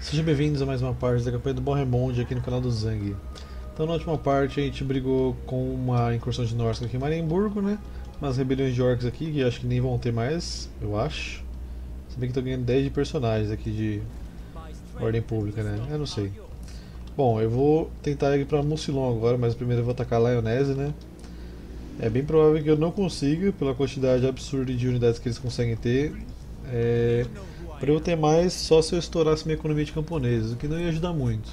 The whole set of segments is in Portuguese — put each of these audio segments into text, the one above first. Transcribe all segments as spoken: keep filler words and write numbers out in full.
Sejam bem-vindos a mais uma parte da campanha do Borremonde aqui no canal do Zang. Então na última parte a gente brigou com uma incursão de Norsca aqui em Marienburgo, né? Umas rebeliões de orcs aqui que acho que nem vão ter mais, eu acho. Se bem que tô ganhando dez de personagens aqui de ordem pública, né? Eu não sei. Bom, eu vou tentar ir pra Mucilon agora, mas primeiro eu vou atacar a Lyonesse, né? É bem provável que eu não consiga, pela quantidade absurda de unidades que eles conseguem ter. É... Para eu ter mais, só se eu estourasse minha economia de camponeses, o que não ia ajudar muito.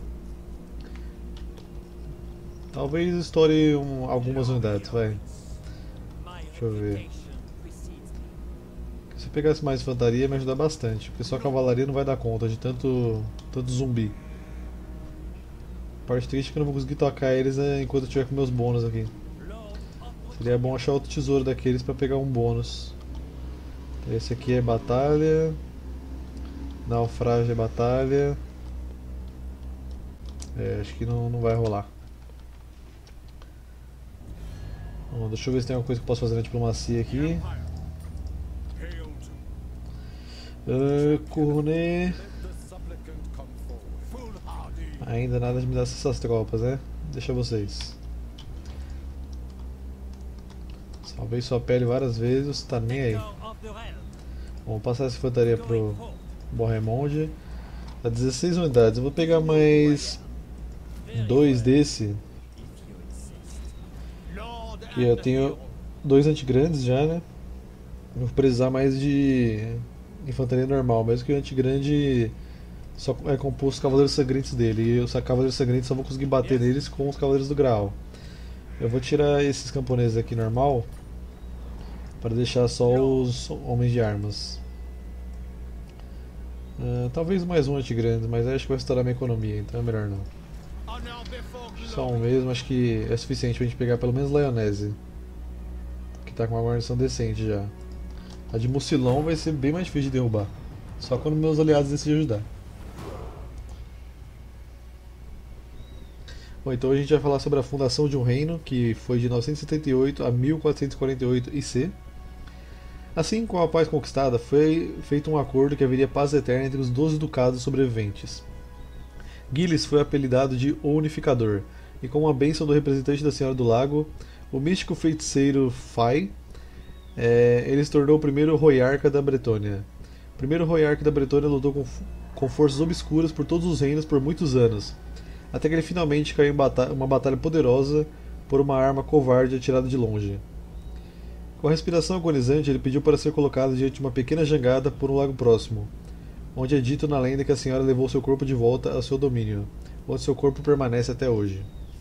Talvez estoure um, algumas unidades, vai. Deixa eu ver. Se eu pegasse mais infantaria ia me ajudar bastante, porque só a cavalaria não vai dar conta de tanto, tanto zumbi. A parte triste é que eu não vou conseguir tocar eles né, enquanto eu tiver com meus bônus aqui. Seria bom achar outro tesouro daqueles para pegar um bônus. Esse aqui é batalha. Naufrágio é batalha. É, acho que não, não vai rolar. Bom, deixa eu ver se tem alguma coisa que eu posso fazer na diplomacia aqui. Uh, Cournet. Ainda nada de me dar essas tropas, né? Deixa vocês. Salvei sua pele várias vezes, tá nem aí. Vamos passar essa infantaria pro Borremonde. Tá dezesseis unidades. Eu vou pegar mais dois desse. Que eu tenho dois antigrandes já, né? Vou precisar mais de infantaria normal, mesmo que o antigrande só é composto dos cavaleiros sangrentos dele. E os cavaleiros sangrentos só vou conseguir bater neles com os cavaleiros do Graal. Eu vou tirar esses camponeses aqui normal para deixar só os homens de armas. Uh, talvez mais um antigrande, mas acho que vai estourar minha economia, então é melhor não. Só um mesmo, acho que é suficiente pra gente pegar pelo menos Lyonesse, que tá com uma guarnição decente já. A de Mucilon vai ser bem mais difícil de derrubar, só quando meus aliados decidem ajudar. Bom, então a gente vai falar sobre a fundação de um reino, que foi de novecentos e setenta e oito a mil quatrocentos e quarenta e oito I C. Assim, com a paz conquistada, foi feito um acordo que haveria paz eterna entre os doze ducados sobreviventes. Gilis foi apelidado de O Unificador, e com a bênção do representante da Senhora do Lago, o místico feiticeiro Fai, é, ele se tornou o primeiro Roiarca da Bretônia. O primeiro Roiarca da Bretônia lutou com, com forças obscuras por todos os reinos por muitos anos, até que ele finalmente caiu em bata uma batalha poderosa por uma arma covarde atirada de longe. Com a respiração agonizante, ele pediu para ser colocado diante de uma pequena jangada por um lago próximo, onde é dito na lenda que a senhora levou seu corpo de volta ao seu domínio, onde seu corpo permanece até hoje.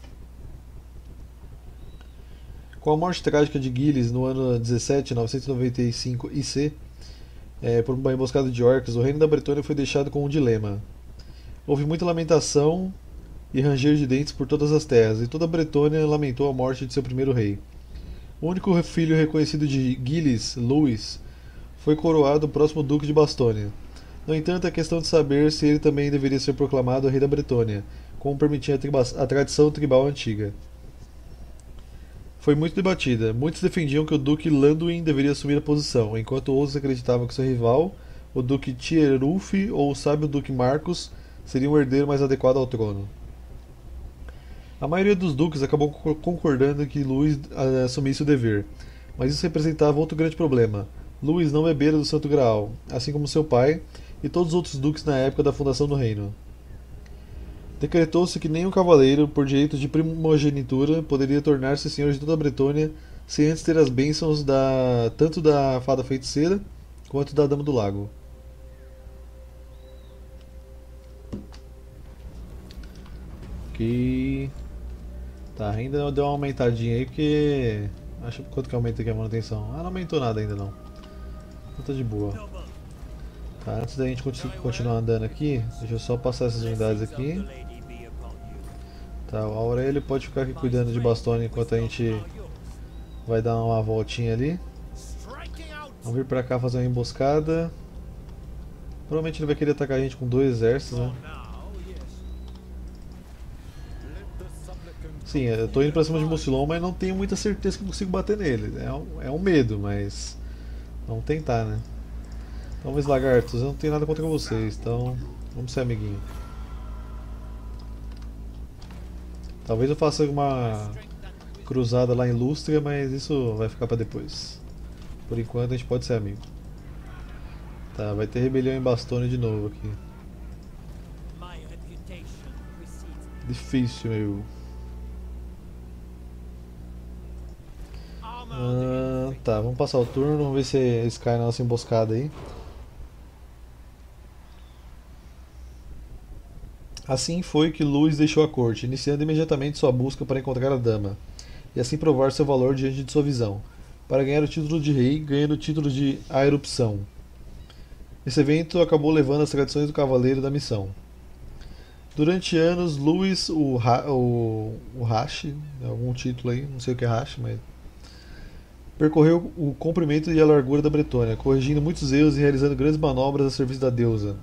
Com a morte trágica de Gilis no ano dezessete mil novecentos e noventa e cinco I C, é, por uma emboscada de orcs, o reino da Bretônia foi deixado com um dilema. Houve muita lamentação e ranger de dentes por todas as terras, e toda a Bretônia lamentou a morte de seu primeiro rei. O único filho reconhecido de Gilis, Louis, foi coroado o próximo duque de Bastónia. No entanto, é questão de saber se ele também deveria ser proclamado rei da Bretônia, como permitia a, a tradição tribal antiga. Foi muito debatida. Muitos defendiam que o duque Landuin deveria assumir a posição, enquanto outros acreditavam que seu rival, o duque Tierulf ou o sábio duque Marcos, seria o herdeiro mais adequado ao trono. A maioria dos duques acabou concordando que Louis assumisse o dever, mas isso representava outro grande problema. Louis não bebera do Santo Graal, assim como seu pai e todos os outros duques na época da fundação do reino. Decretou-se que nenhum cavaleiro, por direito de primogenitura, poderia tornar-se senhor de toda a Bretônia sem antes ter as bênçãos da, tanto da fada feiticeira quanto da Dama do Lago. Ok. Tá, ainda deu uma aumentadinha aí porque. Acho quanto que aumenta aqui a manutenção. Ah, não aumentou nada ainda não. Então tá de boa. Tá, antes da gente continuar andando aqui, deixa eu só passar essas unidades aqui. Tá, o Aurélio pode ficar aqui cuidando de Bastónia enquanto a gente vai dar uma voltinha ali. Vamos vir pra cá fazer uma emboscada. Provavelmente ele vai querer atacar a gente com dois exércitos, né? Sim, eu tô indo pra cima de Mucilon, mas não tenho muita certeza que consigo bater nele. É um, é um medo, mas vamos tentar, né? Então, meus lagartos, eu não tenho nada contra vocês, então Vamos ser amiguinho. Talvez eu faça uma cruzada lá em Lústria, mas isso vai ficar pra depois. Por enquanto a gente pode ser amigo. Tá, vai ter rebelião em Bastogne de novo aqui. Difícil, meu. Ah, tá, vamos passar o turno, vamos ver se eles caem na nossa emboscada aí. Assim foi que Louis deixou a corte, iniciando imediatamente sua busca para encontrar a dama, e assim provar seu valor diante de sua visão, para ganhar o título de rei, ganhando o título de A Erupção. Esse evento acabou levando as tradições do cavaleiro da missão. Durante anos, Louis, o, ha o, o Hashi, algum título aí, não sei o que é Hashi, mas percorreu o comprimento e a largura da Bretônia, corrigindo muitos erros e realizando grandes manobras a serviço da deusa.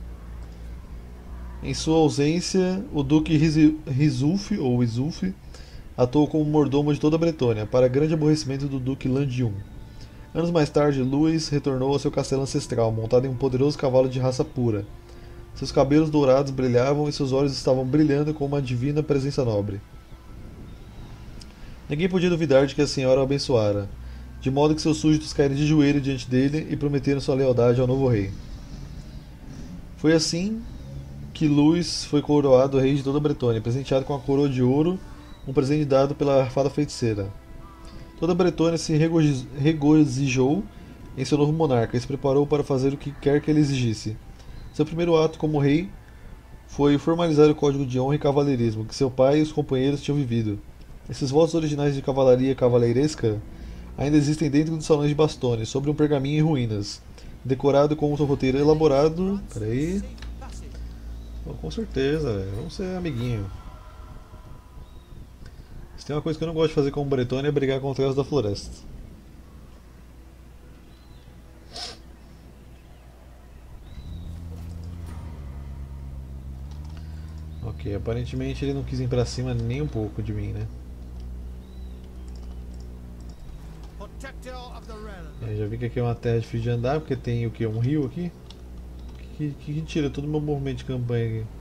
Em sua ausência, o Duque Rizulf, ou Izulf, atuou como mordomo de toda a Bretônia, para grande aborrecimento do Duque Landium. Anos mais tarde, Louis retornou ao seu castelo ancestral, montado em um poderoso cavalo de raça pura. Seus cabelos dourados brilhavam e seus olhos estavam brilhando com uma divina presença nobre. Ninguém podia duvidar de que a senhora o abençoara, de modo que seus súditos caíram de joelho diante dele e prometeram sua lealdade ao novo rei. Foi assim que Louis foi coroado rei de toda a Bretônia, presenteado com a coroa de ouro, um presente dado pela fada feiticeira. Toda a Bretônia se regozijou em seu novo monarca e se preparou para fazer o que quer que ele exigisse. Seu primeiro ato como rei foi formalizar o código de honra e cavaleirismo que seu pai e os companheiros tinham vivido. Esses votos originais de cavalaria cavaleiresca ainda existem dentro dos salões de Bastogne, sobre um pergaminho em ruínas, decorado com um roteiro elaborado. Peraí. Oh, com certeza, véio. Vamos ser amiguinho. Se tem uma coisa que eu não gosto de fazer como Bretônia é brigar contra os da floresta. Ok, aparentemente ele não quis ir pra cima nem um pouco de mim, né? É, já vi que aqui é uma terra difícil de andar, porque tem o que? Um rio aqui? Que, que, que tira todo o meu movimento de campanha aqui?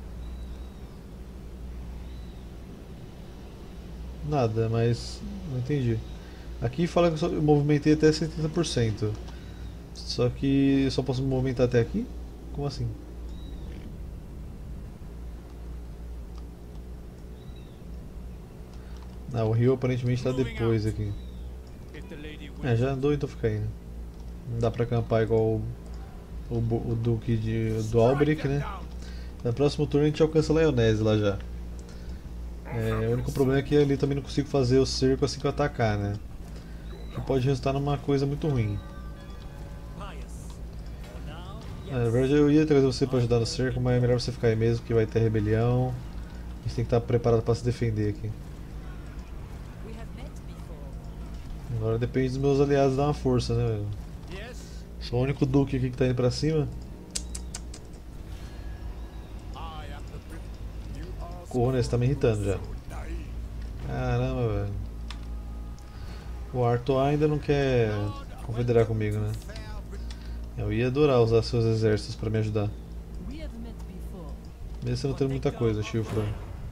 Nada, mas não entendi. Aqui fala que eu, só, eu movimentei até setenta por cento. Só que eu só posso me movimentar até aqui? Como assim? Ah, o rio aparentemente está depois aqui. É, já andou, então fica aí, né? Não dá pra acampar igual o, o, o Duque de, do Alberic, né? No próximo turno a gente alcança Lyonesse lá já. É, o único problema é que ali também não consigo fazer o cerco assim que eu atacar, né? Que pode resultar numa coisa muito ruim. É, na verdade eu ia trazer você para ajudar no cerco, mas é melhor você ficar aí mesmo, que vai ter rebelião. A gente tem que estar preparado para se defender aqui. Agora depende dos meus aliados dar uma força, né, velho? Sou o único Duque aqui que tá indo pra cima. Corro, né? Você tá me irritando já. Caramba, velho. O Arthur ainda não quer confederar comigo, né? Eu ia adorar usar seus exércitos pra me ajudar. Mesmo você não tendo muita coisa, Chifra.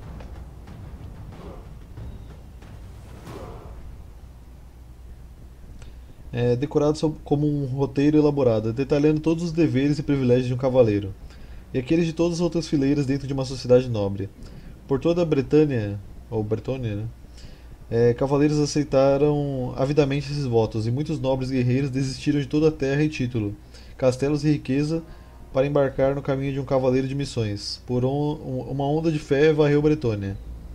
É decorado como um roteiro elaborado, detalhando todos os deveres e privilégios de um cavaleiro, e aqueles de todas as outras fileiras dentro de uma sociedade nobre. Por toda a Bretanha, ou Bretônia, né? É, cavaleiros aceitaram avidamente esses votos, e muitos nobres guerreiros desistiram de toda a terra e título, castelos e riqueza para embarcar no caminho de um cavaleiro de missões. Por on uma onda de fé varreu Bretônia.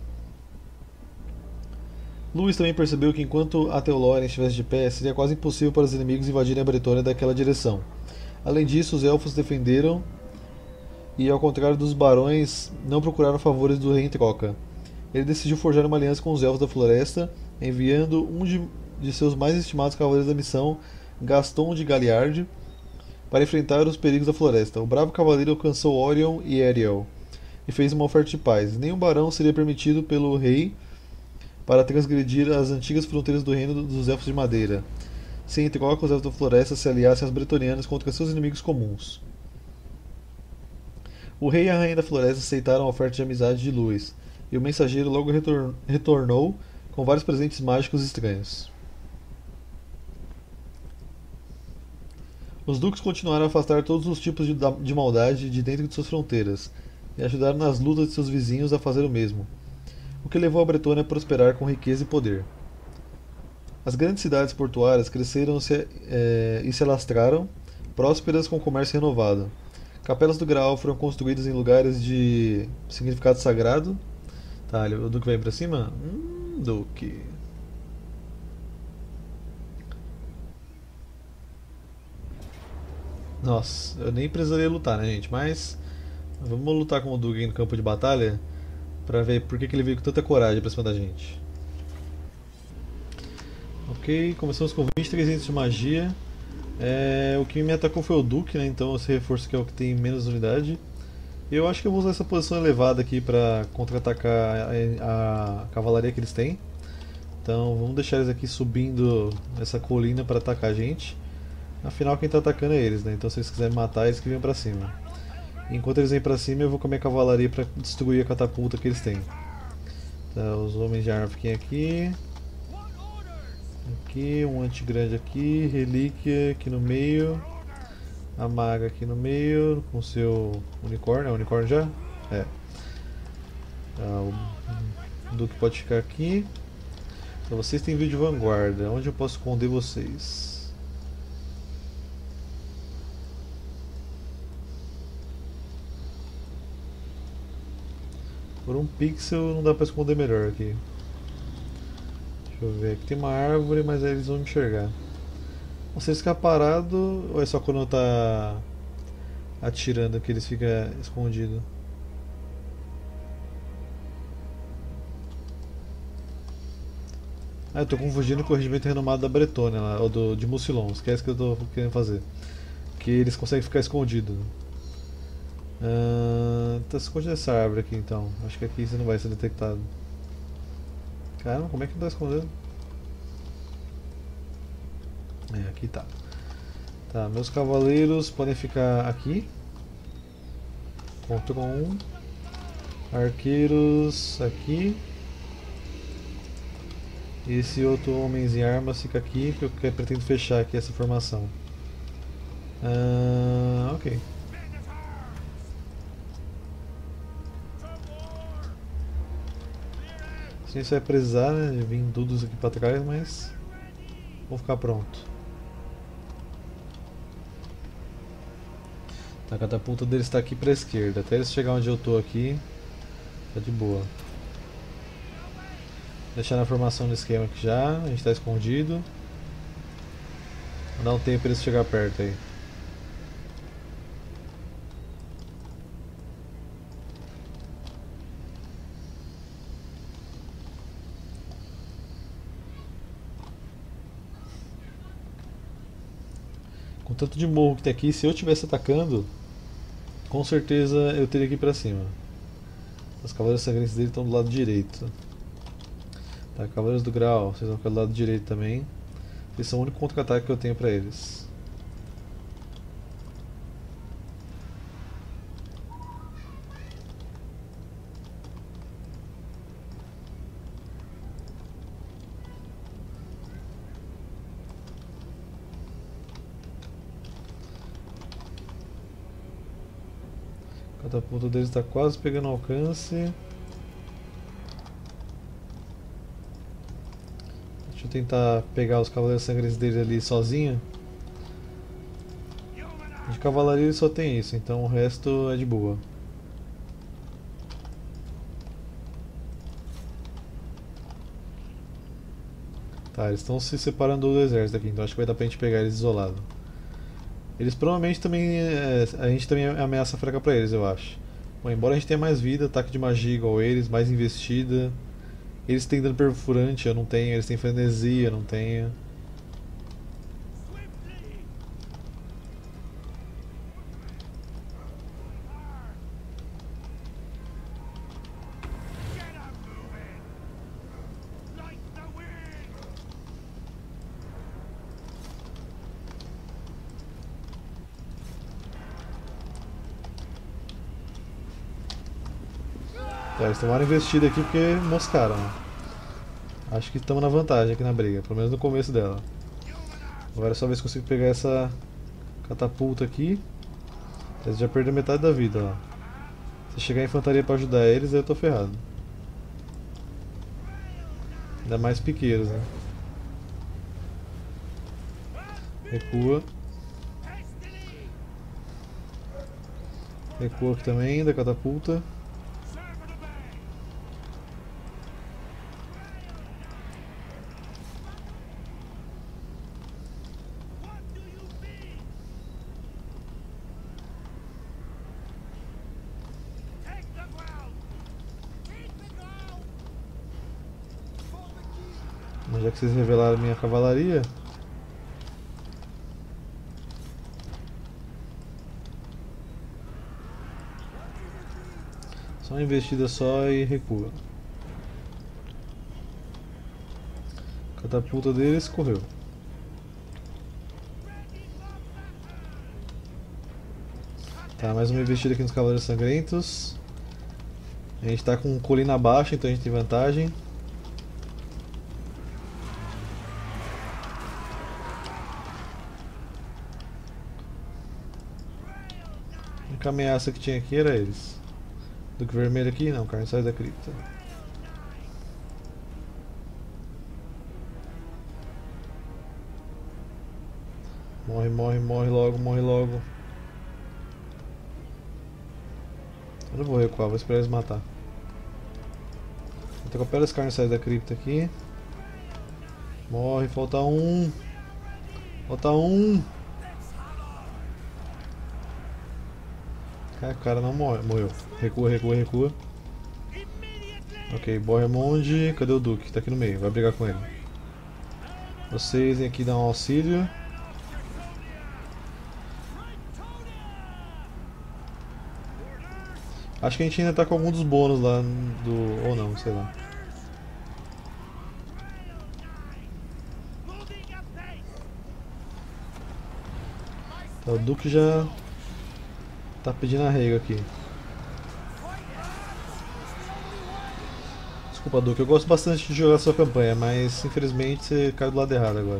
Louis também percebeu que enquanto Atheolorien estivesse de pé, seria quase impossível para os inimigos invadirem a Bretônia daquela direção. Além disso, os elfos defenderam e, ao contrário dos barões, não procuraram favores do rei em troca. Ele decidiu forjar uma aliança com os elfos da floresta, enviando um de, de seus mais estimados cavaleiros da missão, Gaston de Galliard, para enfrentar os perigos da floresta. O bravo cavaleiro alcançou Orion e Ariel e fez uma oferta de paz. Nenhum barão seria permitido pelo rei para transgredir as antigas fronteiras do reino dos Elfos de Madeira, se em troca os Elfos da Floresta se aliassem aos bretonianos contra seus inimigos comuns. O rei e a rainha da floresta aceitaram a oferta de amizade de Lewis, e o mensageiro logo retor- retornou com vários presentes mágicos estranhos. Os duques continuaram a afastar todos os tipos de, de maldade de dentro de suas fronteiras, e ajudaram nas lutas de seus vizinhos a fazer o mesmo, o que levou a Bretônia a prosperar com riqueza e poder. As grandes cidades portuárias cresceram -se, eh, e se alastraram, prósperas com comércio renovado. Capelas do Graal foram construídas em lugares de significado sagrado. Tá, o Duque vai pra cima? Hum, Duque. Nossa, eu nem precisaria lutar, né, gente? Mas vamos lutar com o Duque no campo de batalha pra ver por que, que ele veio com tanta coragem pra cima da gente. Ok, começamos com vinte e três itens de magia. É, o que me atacou foi o Duque, né? Então esse reforço aqui é o que tem menos unidade. Eu acho que eu vou usar essa posição elevada aqui para contra-atacar a, a cavalaria que eles têm. Então vamos deixar eles aqui subindo essa colina para atacar a gente. Afinal quem está atacando é eles, né? Então se eles quiserem matar, eles que venham para cima. Enquanto eles vêm para cima, eu vou com a minha cavalaria para destruir a catapulta que eles têm. Então, os homens de arma fiquem aqui. Aqui, um antigrande aqui, relíquia aqui no meio. A maga aqui no meio, com seu unicórnio. É unicórnio já? É. Ah, o Duque pode ficar aqui. Então, vocês têm vídeo de vanguarda. Onde eu posso esconder vocês? Por um pixel não dá pra esconder melhor aqui. Deixa eu ver. Aqui tem uma árvore, mas aí eles vão me enxergar. Você ficar parado ou é só quando tá atirando que eles ficam escondidos? Ah, eu tô confundindo com o regimento renomado da Bretônia, lá, ou do, de Mucilon, esquece que eu tô querendo fazer. Que eles conseguem ficar escondidos. Ah, tá escondido essa árvore aqui então. Acho que aqui você não vai ser detectado. Caramba, como é que não tá escondendo? É, aqui tá. Tá, meus cavaleiros podem ficar aqui. Ctrl um. Arqueiros aqui. E esse outro homens em armas fica aqui, que eu quero, pretendo fechar aqui essa formação. Ah, ok. A gente vai precisar, né, vir todos aqui para trás, mas vou ficar pronto. A catapulta deles está aqui para a esquerda. Até eles chegar onde eu tô aqui, tá de boa. Deixar na formação do esquema aqui já, a gente está escondido. Vou dar um tempo para eles chegar perto aí. Com tanto de morro que tem aqui, se eu estivesse atacando, com certeza eu teria que ir pra cima. Os cavaleiros sangrentos dele estão do lado direito. Tá, cavaleiros do grau, vocês vão ficar do lado direito também. Eles são o único contra-ataque que eu tenho pra eles. A catapulta deles está quase pegando alcance. Deixa eu tentar pegar os cavaleiros sangrentos dele ali sozinho. De cavalaria ele só tem isso, então o resto é de boa. Tá, eles estão se separando do exército aqui, então acho que vai dar pra gente pegar eles isolados. Eles provavelmente também. É, a gente também é ameaça fraca pra eles, eu acho. Bom, embora a gente tenha mais vida, ataque de magia igual eles, mais investida. Eles têm dano perfurante, eu não tenho. Eles têm frenesia, eu não tenho. Tá, eles tomaram investida aqui porque moscaram. Né? Acho que estamos na vantagem aqui na briga, pelo menos no começo dela. Agora é só ver se consigo pegar essa catapulta aqui. Eles já perderam metade da vida, ó. Se chegar a infantaria pra ajudar eles, aí eu tô ferrado. Ainda mais piqueiros, né? Recua. Recua aqui também, da catapulta. Mas já que vocês revelaram minha cavalaria, só uma investida só e recua. A catapulta deles correu. Tá, mais uma investida aqui nos Cavaleiros Sangrentos. A gente tá com colina baixa, então a gente tem vantagem. A única ameaça que tinha aqui era eles. Duque Vermelho aqui? Não, Carniçais da Cripta. Morre, morre, morre logo, morre logo. Eu não vou recuar, vou esperar eles matar. Então recupera os Carniçais da Cripta aqui. Morre, falta um. Falta um. Cara, o cara não morre, morreu. Recua, recua, recua. Ok, Bohemond. Cadê o Duque? Tá aqui no meio, vai brigar com ele. Vocês vêm aqui dar um auxílio. Acho que a gente ainda tá com algum dos bônus lá do... ou não, sei lá. Então, o Duque já tá pedindo arrego aqui. Desculpa, Duque, eu gosto bastante de jogar sua campanha, mas infelizmente você caiu do lado errado agora.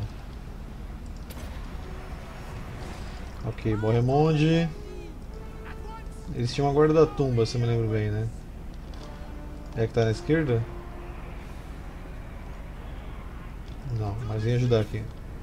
Ok, Bohemond. Eles tinham a guarda da tumba, se eu me lembro bem, né? É que tá na esquerda? Não, mas vem ajudar aqui.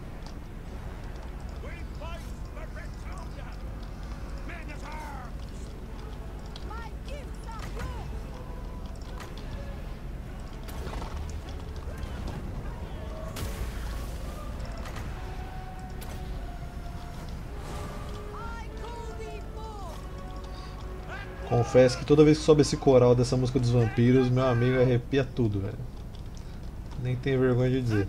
Confesso que toda vez que sobe esse coral dessa música dos vampiros, meu amigo arrepia tudo, velho. Nem tenho vergonha de dizer.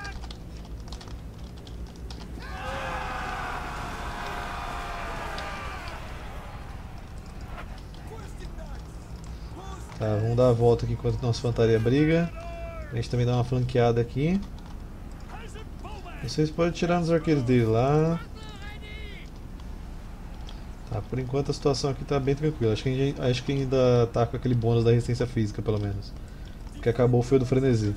Tá, vamos dar a volta aqui enquanto nossa infantaria briga. A gente também dá uma flanqueada aqui. Vocês podem tirar nos arqueiros dele lá. Tá, por enquanto a situação aqui tá bem tranquila. Acho que, gente, acho que ainda tá com aquele bônus da resistência física, pelo menos. Porque acabou o fio do frenesi.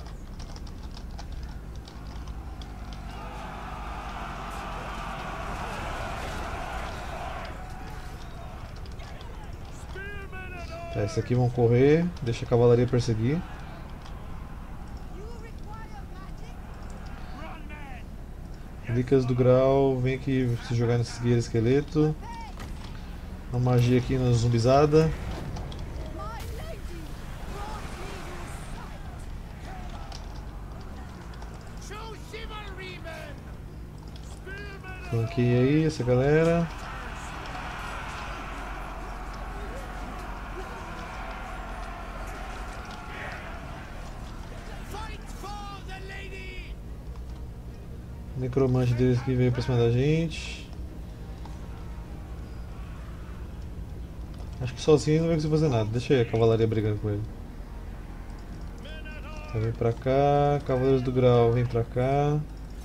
Tá, esses aqui vão correr, deixa a cavalaria perseguir. Licas do Grau, vem aqui se jogar nesse guerreiro esqueleto. Uma magia aqui na zumbizada. Flanqueia aí essa galera. O necromante deles que veio pra cima da gente. Acho que sozinho não vai conseguir fazer nada. Deixa aí a cavalaria brigando com ele. Tá, vem pra cá. Cavaleiros do Grau, vem pra cá.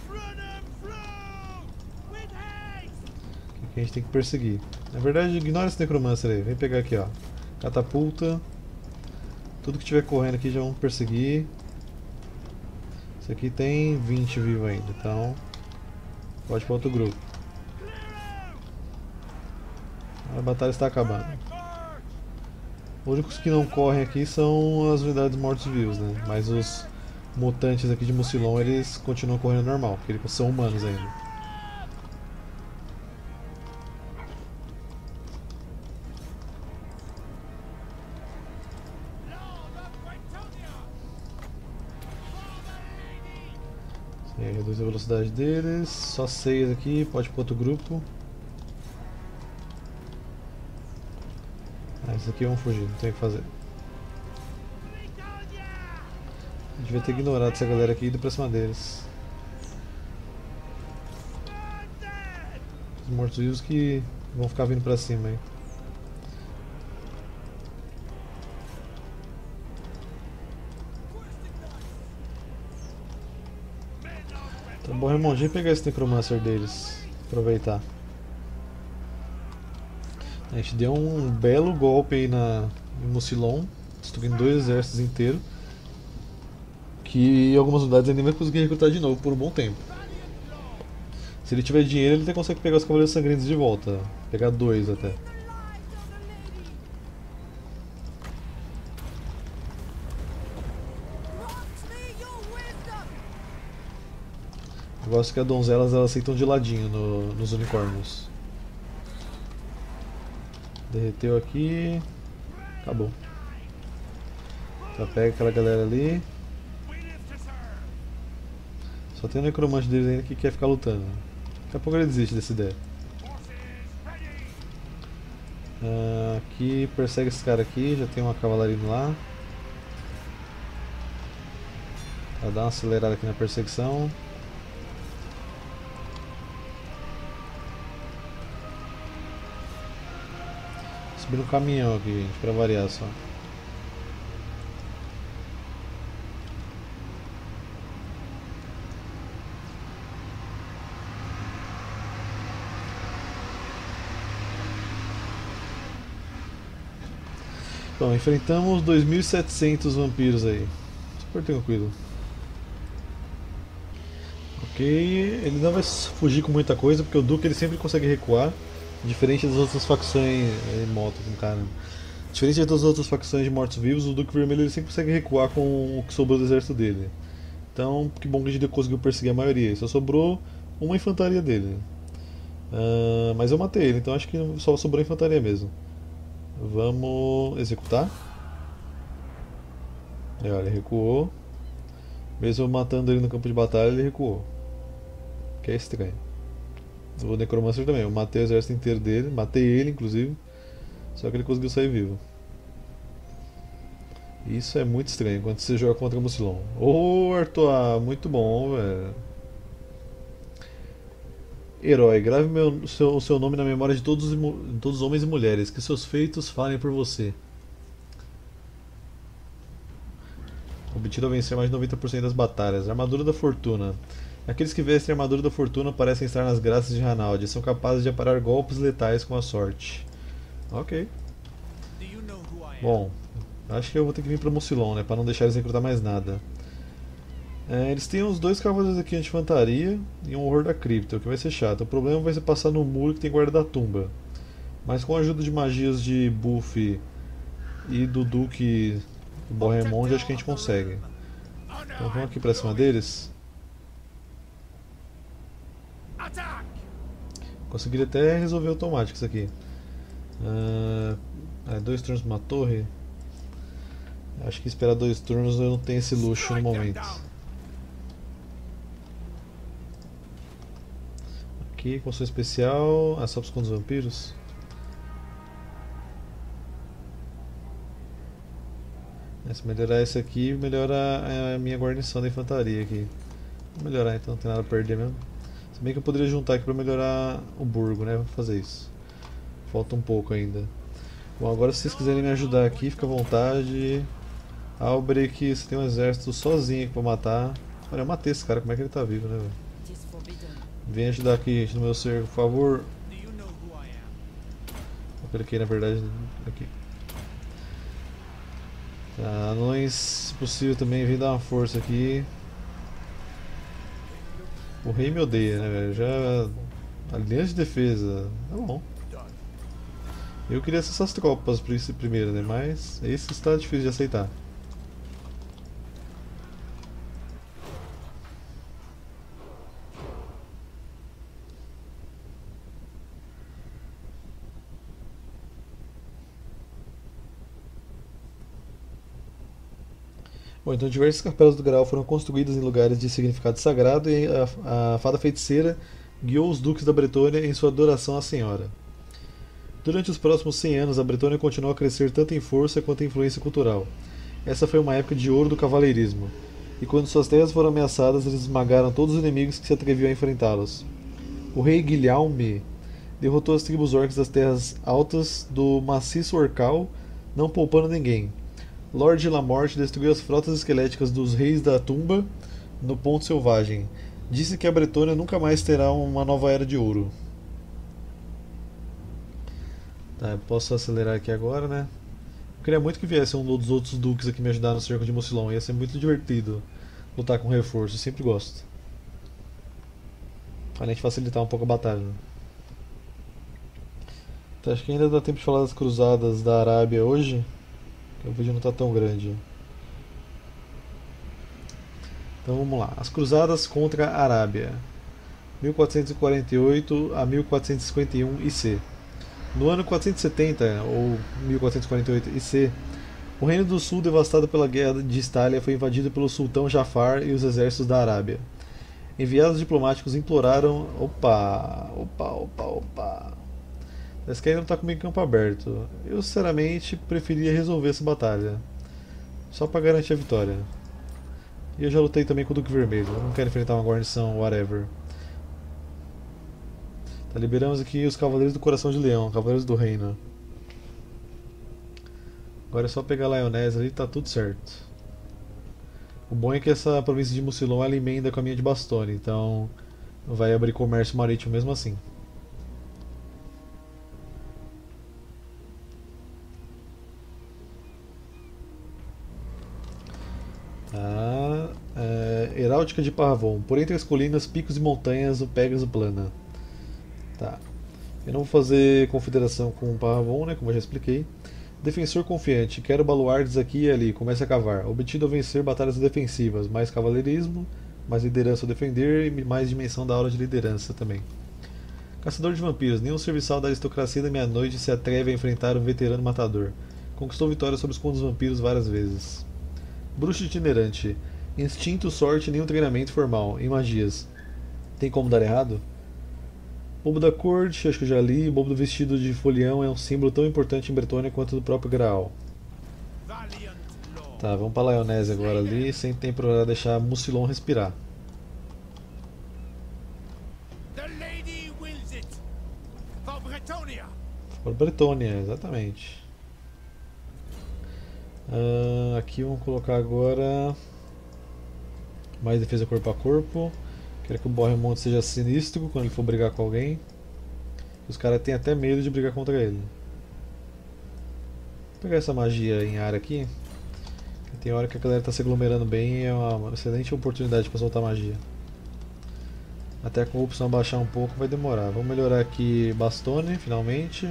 Que a gente tem que perseguir. Na verdade, ignora esse necromancer aí. Vem pegar aqui, ó. Catapulta. Tudo que tiver correndo aqui já vamos perseguir. Esse aqui tem vinte vivos ainda, então pode ir para outro grupo. A batalha está acabando. Os únicos que não correm aqui são as unidades mortos-vivos, né? Mas os mutantes aqui de Mucilon, eles continuam correndo normal, porque eles são humanos ainda. E aí, reduz a velocidade deles, só seis aqui, pode ir para outro grupo. Ah, esses aqui vão fugir, não tem o que fazer. A gente vai ter ignorado essa galera aqui e ido pra cima deles. Os mortos-vivos que vão ficar vindo pra cima aí. Tá bom, Raimondinho, pegar esse Necromancer deles. Aproveitar. A gente deu um belo golpe aí na, em Mucilon, destruindo dois exércitos inteiros. Que algumas unidades ainda vai conseguir recrutar de novo por um bom tempo. Se ele tiver dinheiro, ele até consegue pegar os Cavaleiros Sangrentos de volta. Pegar dois até. Eu gosto que as donzelas elas aceitam de ladinho no, nos unicórnios. Derreteu aqui. Acabou. Já pega aquela galera ali. Só tem o necromante deles ainda que quer ficar lutando. Daqui a pouco ele desiste dessa ideia. Ah, aqui persegue esse cara aqui, já tem uma cavalaria lá. Vai dar uma acelerada aqui na perseguição. Subir um caminhão aqui, gente, pra variar só. Então, enfrentamos dois mil e setecentos vampiros aí. Super tranquilo. Ok, ele não vai fugir com muita coisa, porque o Duque ele sempre consegue recuar. Diferente das outras facções. É, moto com caramba. Diferente das outras facções de mortos-vivos, o Duque Vermelho ele sempre consegue recuar com o que sobrou do exército dele. Então, que bom que a gente conseguiu perseguir a maioria. Só sobrou uma infantaria dele. Uh, mas eu matei ele, então acho que só sobrou a infantaria mesmo. Vamos executar. E olha, ele recuou. Mesmo matando ele no campo de batalha, ele recuou. Que é estranho. O Necromancer também, eu matei o exército inteiro dele, matei ele inclusive, só que ele conseguiu sair vivo. Isso é muito estranho quando você joga contra o Mucilon. Ô oh, Artois, muito bom, velho. Herói, grave meu, o, seu, o seu nome na memória de todos, de todos os homens e mulheres, que seus feitos falem por você. Obtido a vencer mais de noventa por cento das batalhas. Armadura da Fortuna. Aqueles que vestem a armadura da fortuna parecem estar nas graças de Ranaldi e são capazes de aparar golpes letais com a sorte. Ok. Bom, acho que eu vou ter que vir para Mucilon, né, para não deixar eles recrutar mais nada. É, eles têm uns dois cavaleiros aqui de infantaria e um horror da cripta, o que vai ser chato. O problema vai ser passar no muro que tem guarda da tumba. Mas com a ajuda de magias de Buff e do Duque Borremond, acho que a gente consegue. Então vamos aqui para cima deles. Consegui até resolver automático isso aqui. Uh, é, dois turnos pra uma torre. Acho que esperar dois turnos eu não tenho esse luxo no momento. Aqui, construção especial. Ah, só para os vampiros. É, se melhorar esse aqui, melhora a minha guarnição da infantaria aqui. Vou melhorar então, não tem nada a perder mesmo. Se bem que eu poderia juntar aqui para melhorar o burgo, né? Vou fazer isso. Falta um pouco ainda. Bom, agora se vocês quiserem me ajudar aqui, fica à vontade. Albrecht, você tem um exército sozinho aqui para matar. Olha, eu matei esse cara, como é que ele tá vivo, né, velho? Vem ajudar aqui no meu cerco, por favor. Eu cliquei na verdade aqui. Tá, Tá, anões, se possível também, vem dar uma força aqui. O rei me odeia, né, velho? Já. Aliança de defesa. Tá bom. Eu queria essas tropas por isso primeiro, né? Mas esse está difícil de aceitar. Bom, então diversas capelas do Graal foram construídas em lugares de significado sagrado e a, a fada feiticeira guiou os duques da Bretônia em sua adoração à senhora. Durante os próximos cem anos, a Bretônia continuou a crescer tanto em força quanto em influência cultural. Essa foi uma época de ouro do cavaleirismo, e quando suas terras foram ameaçadas, eles esmagaram todos os inimigos que se atreviam a enfrentá-los. O rei Guilherme derrotou as tribos orcs das terras altas do maciço Orcal, não poupando ninguém. Lord Lamorte destruiu as frotas esqueléticas dos reis da Tumba no Ponto Selvagem. Disse que a Bretônia nunca mais terá uma nova era de ouro. Tá, eu posso acelerar aqui agora, né? Eu queria muito que viesse um dos outros duques aqui me ajudar no cerco de Mucilon. Ia ser muito divertido lutar com reforço, eu sempre gosto. Além de facilitar um pouco a batalha. Então, acho que ainda dá tempo de falar das cruzadas da Arábia hoje. O vídeo não está tão grande. Então vamos lá. As cruzadas contra a Arábia. mil quatrocentos e quarenta e oito a mil quatrocentos e cinquenta e um I C. No ano quatrocentos e setenta, ou mil quatrocentos e quarenta e oito I C, o Reino do Sul, devastado pela Guerra de Estália, foi invadido pelo Sultão Jafar e os exércitos da Arábia. Enviados diplomáticos imploraram... Opa, opa, opa, opa... Esse cara não tá comigo em campo aberto. Eu, sinceramente, preferia resolver essa batalha. Só pra garantir a vitória. E eu já lutei também com o Duque Vermelho. Eu não quero enfrentar uma guarnição, whatever. Tá, liberamos aqui os Cavaleiros do Coração de Leão, Cavaleiros do Reino. Agora é só pegar a Lioness ali e tá tudo certo. O bom é que essa província de Mucilon ela emenda com a minha de Bastone, então vai abrir comércio marítimo mesmo assim. Tá. É, Heráldica de Parravon. Por entre as colinas, picos e montanhas, o Pégaso plana. Tá. Eu não vou fazer confederação com o Parravon, né, como eu já expliquei. Defensor confiante. Quero baluartes aqui e ali. Comece a cavar. Obtido a vencer batalhas defensivas. Mais cavaleirismo, mais liderança ao defender e mais dimensão da aula de liderança também. Caçador de vampiros. Nenhum serviçal da aristocracia da meia-noite se atreve a enfrentar um veterano matador. Conquistou vitória sobre os contos vampiros várias vezes. Bruxo itinerante. Instinto, sorte, nenhum treinamento formal. Em magias. Tem como dar errado? Bobo da corte, acho que eu já li. Bobo do vestido de folião é um símbolo tão importante em Bretônia quanto do próprio Graal. Tá, vamos pra Lioness agora ali, sem tempo pra deixar Mucilon respirar. For Bretônia, exatamente. Uh, aqui vamos colocar agora mais defesa corpo a corpo. Quero que o Bohemond seja sinistro quando ele for brigar com alguém. Os caras têm até medo de brigar contra ele. Vou pegar essa magia em área aqui. Tem hora que a galera está se aglomerando bem e é uma excelente oportunidade para soltar magia. Até a corrupção baixar um pouco vai demorar. Vamos melhorar aqui Bastone, finalmente.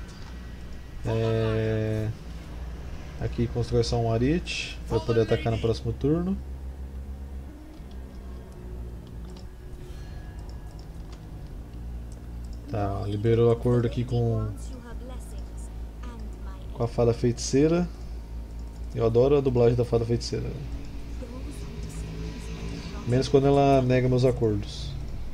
É... Aqui constrói só um Arit para poder atacar no próximo turno. Tá, liberou o acordo aqui com, com a Fada Feiticeira. Eu adoro a dublagem da Fada Feiticeira. Menos quando ela nega meus acordos.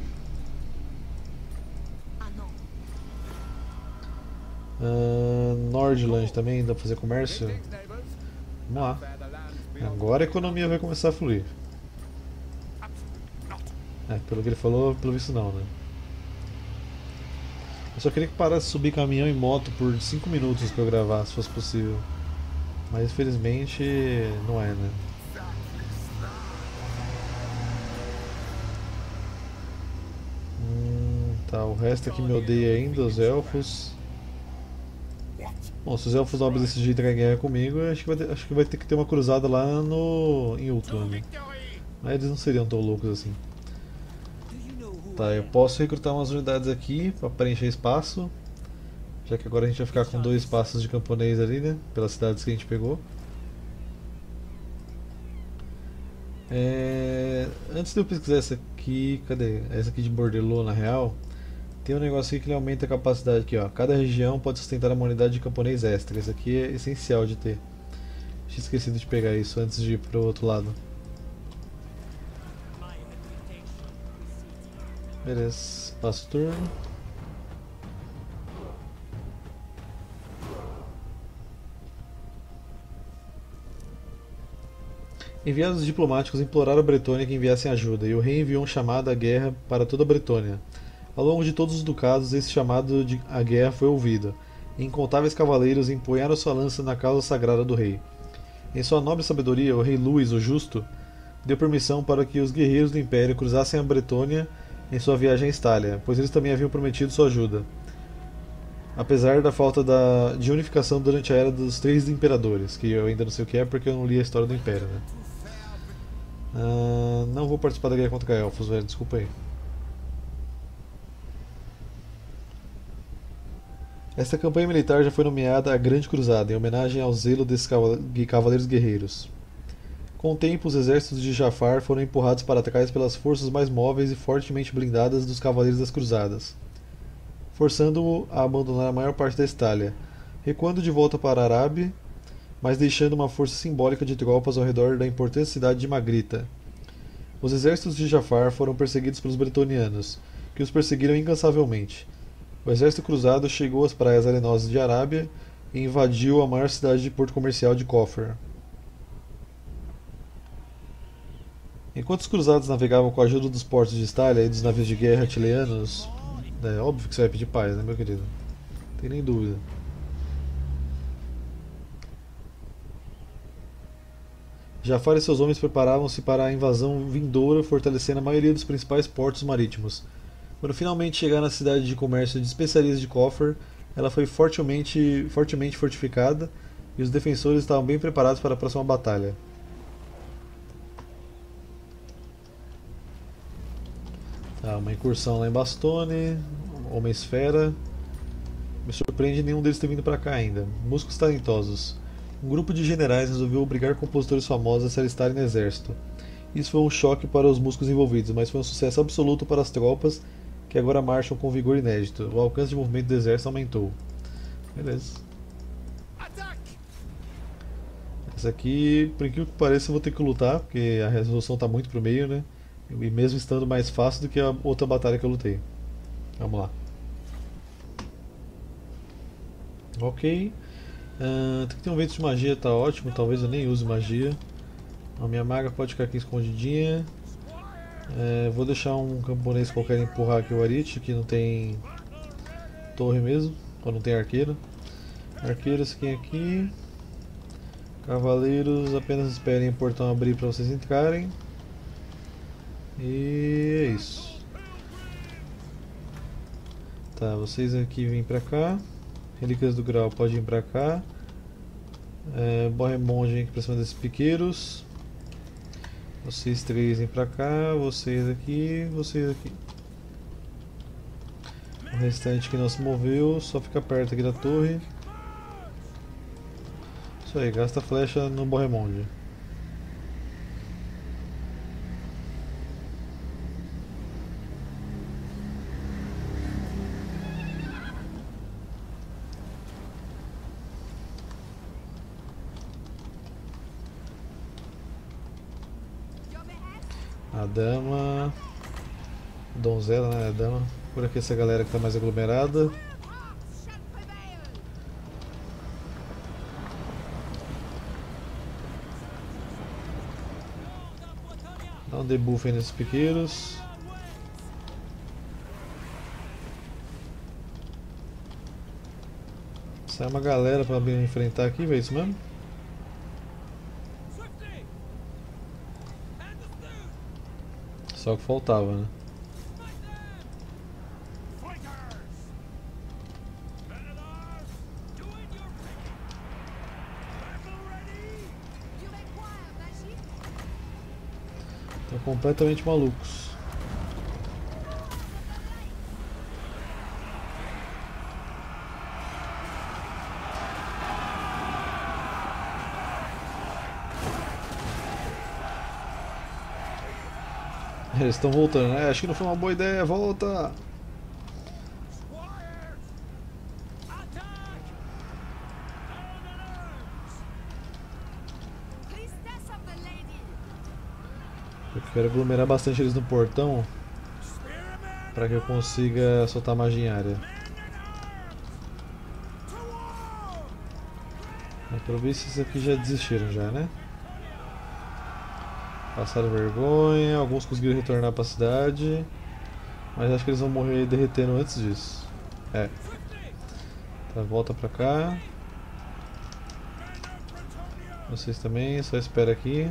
Uh, Nordland também dá pra fazer comércio? Vamos lá. Agora a economia vai começar a fluir. É, pelo que ele falou, pelo visto não, né? Eu só queria que parasse de subir caminhão e moto por cinco minutos pra eu gravar, se fosse possível. Mas infelizmente não é, né? Hum, tá, o resto aqui me odeia ainda, os elfos. Bom, se os elfos nobres decidirem entrar em guerra comigo, acho que vai ter, acho que vai ter que ter uma cruzada lá no em Ulthuan. Mas eles não seriam tão loucos assim. Tá, eu posso recrutar umas unidades aqui para preencher espaço. Já que agora a gente vai ficar com dois passos de camponês ali, né? Pelas cidades que a gente pegou. É... Antes de eu pesquisar essa aqui, cadê? Essa aqui de Bordelô na real. Tem um negócio aqui que ele aumenta a capacidade aqui, ó. Cada região pode sustentar uma unidade de camponês extra. Isso aqui é essencial de ter. Tinha esquecido de pegar isso antes de ir pro outro lado. Beleza, passo o turno. Enviados diplomáticos imploraram a Bretônia que enviassem ajuda, e o rei enviou um chamado à guerra para toda a Bretônia. Ao longo de todos os ducados, esse chamado de- à guerra foi ouvido, e incontáveis cavaleiros empunharam sua lança na causa sagrada do rei. Em sua nobre sabedoria, o rei Luís o Justo deu permissão para que os guerreiros do Império cruzassem a Bretônia em sua viagem à Estália, pois eles também haviam prometido sua ajuda. Apesar da falta da- de unificação durante a Era dos Três Imperadores, que eu ainda não sei o que é porque eu não li a história do Império, né? Ah, não vou participar da guerra contra elfos, velho, desculpa aí. Esta campanha militar já foi nomeada a Grande Cruzada, em homenagem ao zelo desses cavaleiros guerreiros. Com o tempo, os exércitos de Jafar foram empurrados para trás pelas forças mais móveis e fortemente blindadas dos Cavaleiros das Cruzadas, forçando-o a abandonar a maior parte da Estália, recuando de volta para Arabe, mas deixando uma força simbólica de tropas ao redor da importante cidade de Magrita. Os exércitos de Jafar foram perseguidos pelos bretonianos, que os perseguiram incansavelmente. O exército cruzado chegou às praias arenosas de Arábia e invadiu a maior cidade de porto comercial de Kofar. Enquanto os cruzados navegavam com a ajuda dos portos de Estália e dos navios de guerra artilianos, é óbvio que você vai pedir paz, né, meu querido? Não tem nem dúvida. Jafar e seus homens preparavam-se para a invasão vindoura, fortalecendo a maioria dos principais portos marítimos. Quando finalmente chegaram na cidade de comércio de especiarias de Kofar, ela foi fortemente, fortemente fortificada e os defensores estavam bem preparados para a próxima batalha. Tá, uma incursão lá em Bastone, uma esfera. Me surpreende nenhum deles ter vindo para cá ainda. Músicos talentosos. Um grupo de generais resolveu obrigar compositores famosos a se alistarem no exército. Isso foi um choque para os músicos envolvidos, mas foi um sucesso absoluto para as tropas que agora marcham com vigor inédito. O alcance de movimento do exército aumentou. Beleza. Essa aqui, por incrível que pareça, eu vou ter que lutar, porque a resolução está muito pro meio, né? E mesmo estando mais fácil do que a outra batalha que eu lutei. Vamos lá. Ok. Uh, tem que ter um vento de magia, tá ótimo. Talvez eu nem use magia. A minha maga pode ficar aqui escondidinha. É, vou deixar um camponês qualquer empurrar aqui o Arit, que não tem torre mesmo, ou não tem arqueiro. Arqueiros quem aqui. Cavaleiros, apenas esperem o portão abrir para vocês entrarem. E é isso. Tá, vocês aqui vêm pra cá. Relíquias do Grau pode vir pra cá. É, Borremonde aqui pra cima desses piqueiros. Vocês três vêm pra cá. Vocês aqui. Vocês aqui. O restante que não se moveu só fica perto aqui da torre. Isso aí, gasta flecha no Borremonde. A dama. Donzela, né? A dama. Por aqui essa galera que tá mais aglomerada. Dá um debuff aí nesses piqueiros. Sai uma galera pra me enfrentar aqui, vê isso mesmo? Só que faltava, né? Estão completamente malucos. Eles estão voltando, né? Acho que não foi uma boa ideia, volta! Eu quero aglomerar bastante eles no portão para que eu consiga soltar magia em área. Mas pelo visto esses aqui já desistiram já, né? Passaram vergonha, alguns conseguiram retornar para a cidade, mas acho que eles vão morrer derretendo antes disso. É. Tá, volta pra cá. Vocês também, só espera aqui.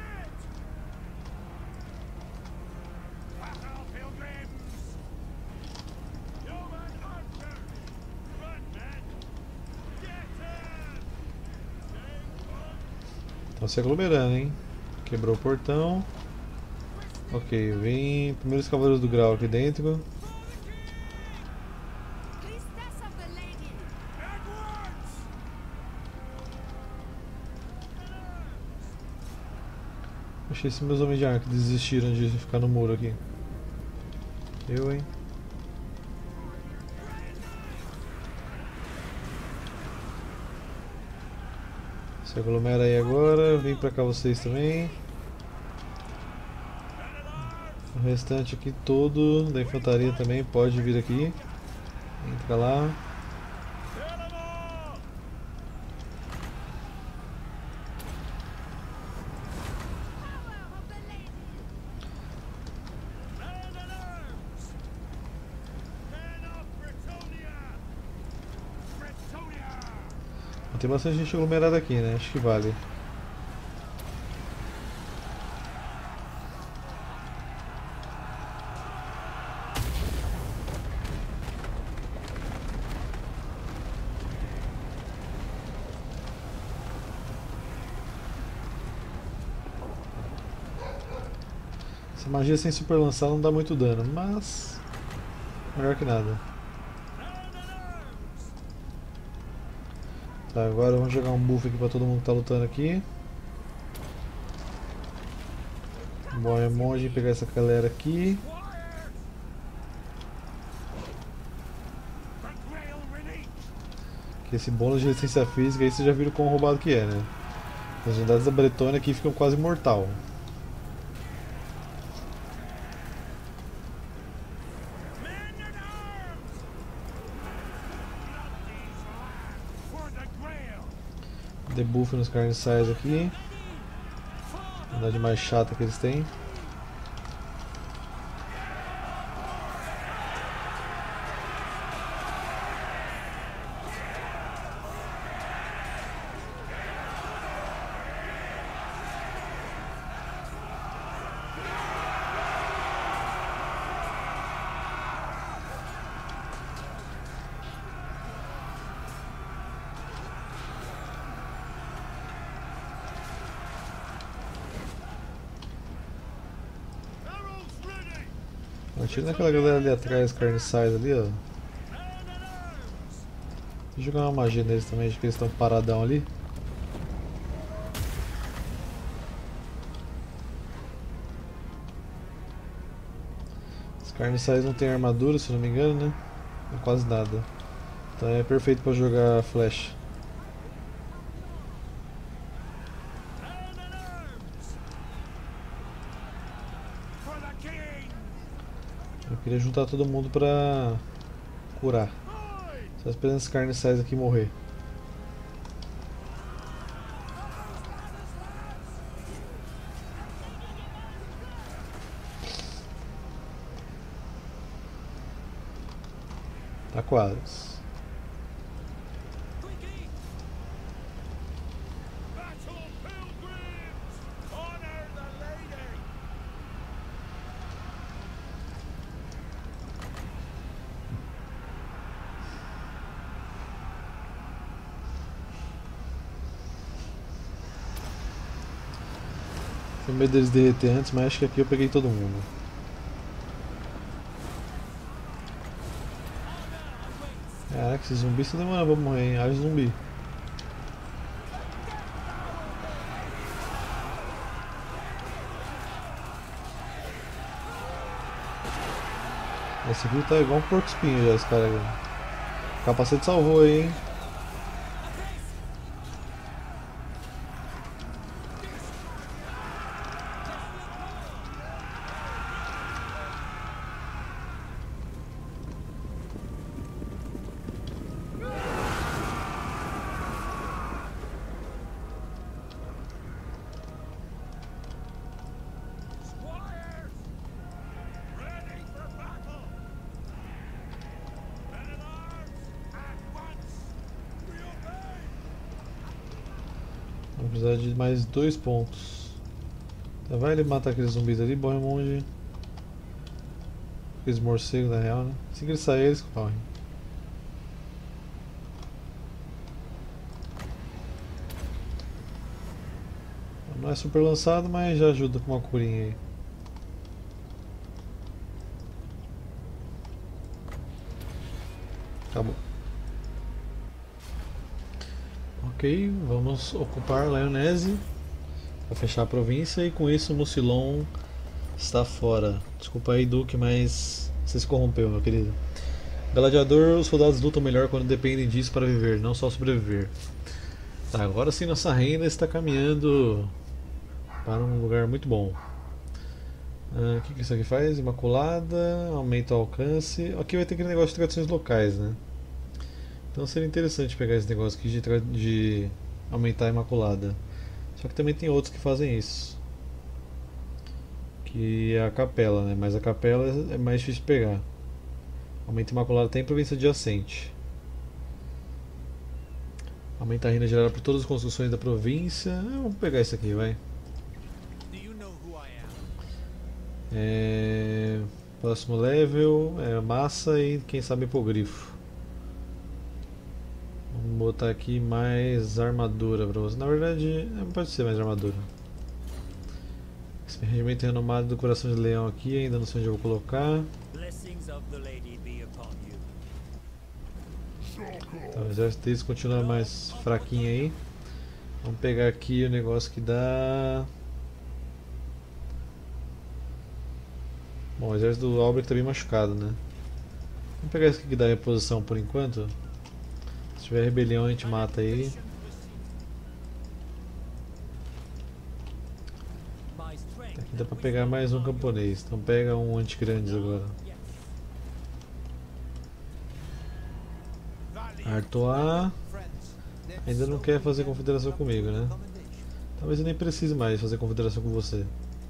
Estão se aglomerando, hein? Quebrou o portão. Ok, vem primeiros cavaleiros do grau aqui dentro. Achei esses meus homens de arco que desistiram de ficar no muro aqui. Eu, hein? Se aglomera aí agora, vem pra cá vocês também. O restante aqui todo da infantaria também pode vir aqui. Entra lá. Tem bastante gente aglomerada aqui, né? Acho que vale. Essa magia sem super lançar não dá muito dano, mas melhor que nada. Tá, agora vamos jogar um buff aqui pra todo mundo que tá lutando aqui. Bom, é monge pegar essa galera aqui. Que esse bônus de resistência física aí vocês já viram quão roubado que é, né? As unidades da Bretônia aqui ficam quase mortal. Debuff nos carniçais aqui. A unidade mais chata que eles têm. Atira naquela galera ali atrás, carniçais ali, ó. Vou jogar uma magia neles também, acho que eles estão paradão ali. Os carniçais não tem armadura, se não me engano, né? Não, quase nada. Então é perfeito para jogar flash. Eu queria juntar todo mundo pra curar. Só esperando esses carniçais aqui morrer. Tá quase. Tenho medo deles derreter antes, mas acho que aqui eu peguei todo mundo. Caraca, esses zumbis estão demorando pra morrer, hein? Haja zumbi. Esse aqui tá igual um porco espinho já, esse cara aqui. O capacete salvou aí, hein? Vamos precisar de mais dois pontos. Então vai ele matar aqueles zumbis ali, bom monge. Aqueles morcegos na real, né? Assim que eles saírem, eles correm. Não é super lançado, mas já ajuda com uma curinha aí. Acabou. Ok, vamos ocupar Lyonesse para fechar a província e com isso Mucilon está fora. Desculpa aí, Duque, mas você se corrompeu, meu querido. Gladiador, os soldados lutam melhor quando dependem disso para viver, não só sobreviver. Tá, agora sim nossa reina está caminhando para um lugar muito bom. Ah, o que, que isso aqui faz? Imaculada, aumenta o alcance. Aqui vai ter aquele negócio de tradições locais, né? Então seria interessante pegar esse negócio aqui de, de aumentar a Imaculada. Só que também tem outros que fazem isso. Que é a capela, né? Mas a capela é mais difícil de pegar. Aumenta a Imaculada até em província adjacente. Aumenta a renda gerada por todas as construções da província. Ah, vamos pegar isso aqui, vai. É... Próximo level é massa e quem sabe hipogrifo. Vamos botar aqui mais armadura pra você. Na verdade, não pode ser mais armadura. Esse regimento renomado do coração de leão aqui, ainda não sei onde eu vou colocar. Então, o exército deles continua mais fraquinho aí. Vamos pegar aqui o negócio que dá. Bom, o exército do Albrecht tá bem machucado, né? Vamos pegar esse aqui que dá reposição por enquanto. Se tiver rebelião a gente mata aí. Aqui dá pra pegar mais um camponês, então pega um antigrandes agora. Artois ainda não quer fazer confederação comigo, né? Talvez eu nem precise mais fazer confederação com você.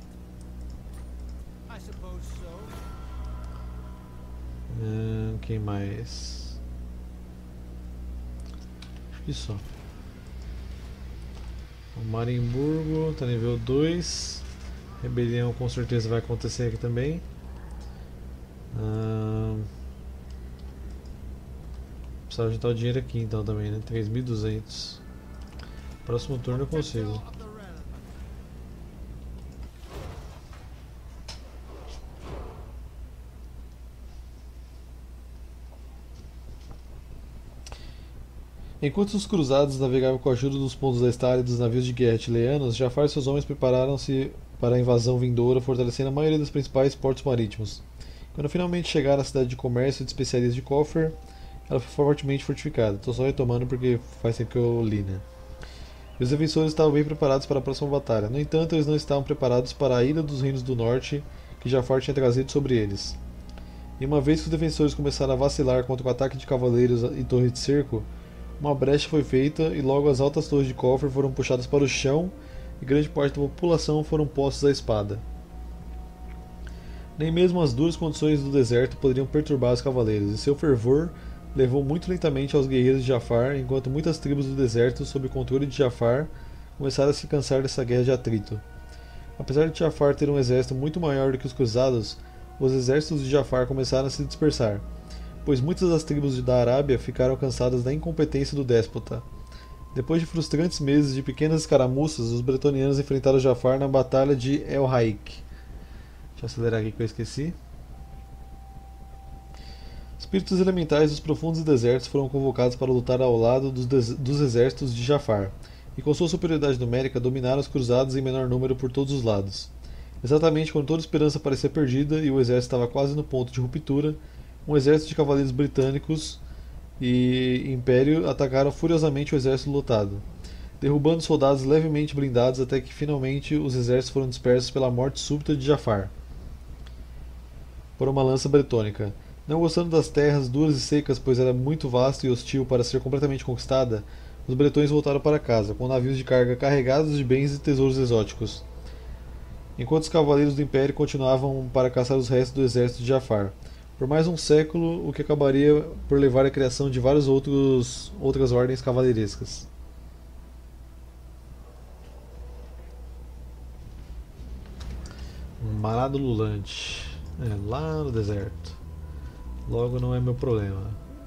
Hum, quem mais? Acho que só. O Marimburgo está nível dois. Rebelião com certeza vai acontecer aqui também. Hum, precisava juntar o dinheiro aqui então também, né? três mil e duzentos. Próximo turno eu consigo. Enquanto os cruzados navegavam com a ajuda dos pontos da Estária e dos navios de guerra chileanos, Jafar e seus homens prepararam-se para a invasão vindoura, fortalecendo a maioria dos principais portos marítimos. Quando finalmente chegaram à cidade de comércio e de especiarias de Kofir, ela foi fortemente fortificada. Estou só retomando porque faz tempo que eu li, né? E os defensores estavam bem preparados para a próxima batalha. No entanto, eles não estavam preparados para a ira dos reinos do norte que Jafar tinha trazido sobre eles. E uma vez que os defensores começaram a vacilar contra o ataque de cavaleiros e torres de cerco, uma brecha foi feita e logo as altas torres de Kofir foram puxadas para o chão e grande parte da população foram postos à espada. Nem mesmo as duras condições do deserto poderiam perturbar os cavaleiros, e seu fervor levou muito lentamente aos guerreiros de Jafar, enquanto muitas tribos do deserto, sob o controle de Jafar, começaram a se cansar dessa guerra de atrito. Apesar de Jafar ter um exército muito maior do que os cruzados, os exércitos de Jafar começaram a se dispersar, pois muitas das tribos da Arábia ficaram cansadas da incompetência do déspota. Depois de frustrantes meses de pequenas escaramuças, os bretonianos enfrentaram Jafar na Batalha de El Haik. Deixa eu acelerar aqui que eu esqueci. Espíritos elementais dos profundos desertos foram convocados para lutar ao lado dos, dos exércitos de Jafar, e com sua superioridade numérica dominaram os cruzados em menor número por todos os lados. Exatamente quando toda esperança parecia perdida e o exército estava quase no ponto de ruptura, um exército de cavaleiros britânicos e Império atacaram furiosamente o exército lotado, derrubando soldados levemente blindados até que finalmente os exércitos foram dispersos pela morte súbita de Jafar por uma lança bretônica. Não gostando das terras duras e secas, pois era muito vasto e hostil para ser completamente conquistada, os bretões voltaram para casa, com navios de carga carregados de bens e tesouros exóticos, enquanto os cavaleiros do Império continuavam para caçar os restos do exército de Jafar, por mais um século, o que acabaria por levar à criação de várias outros, outras ordens cavaleirescas. Marado Lulante. É, lá no deserto. Logo não é meu problema.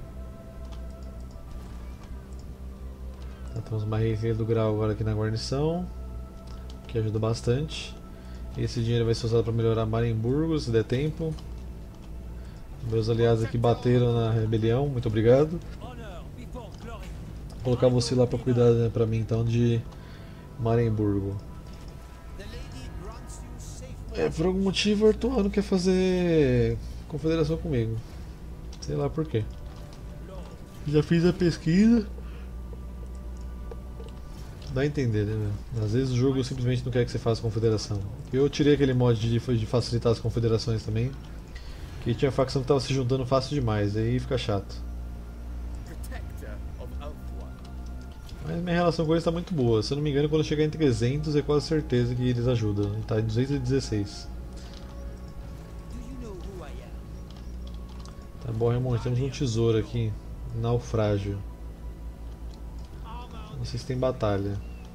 Tá, temos uma reis do grau agora aqui na guarnição, que ajuda bastante. Esse dinheiro vai ser usado para melhorar Marienburgo, se der tempo. Meus aliados aqui bateram na rebelião, muito obrigado. Vou colocar você lá para cuidar, né, para mim então de Marienburgo. É, por algum motivo o Artuano quer fazer confederação comigo. Sei lá por quê. Já fiz a pesquisa. Dá a entender, né? Às vezes o jogo simplesmente não quer que você faça confederação. Eu tirei aquele mod de, de facilitar as confederações também. Que tinha facção que estava se juntando fácil demais, aí fica chato. Mas minha relação com eles está muito boa. Se eu não me engano, quando chegar em trezentos é quase certeza que eles ajudam. Está em duzentos e dezesseis. Tá bom, Ramon, temos um tesouro aqui. Naufrágio. Não sei se tem batalha.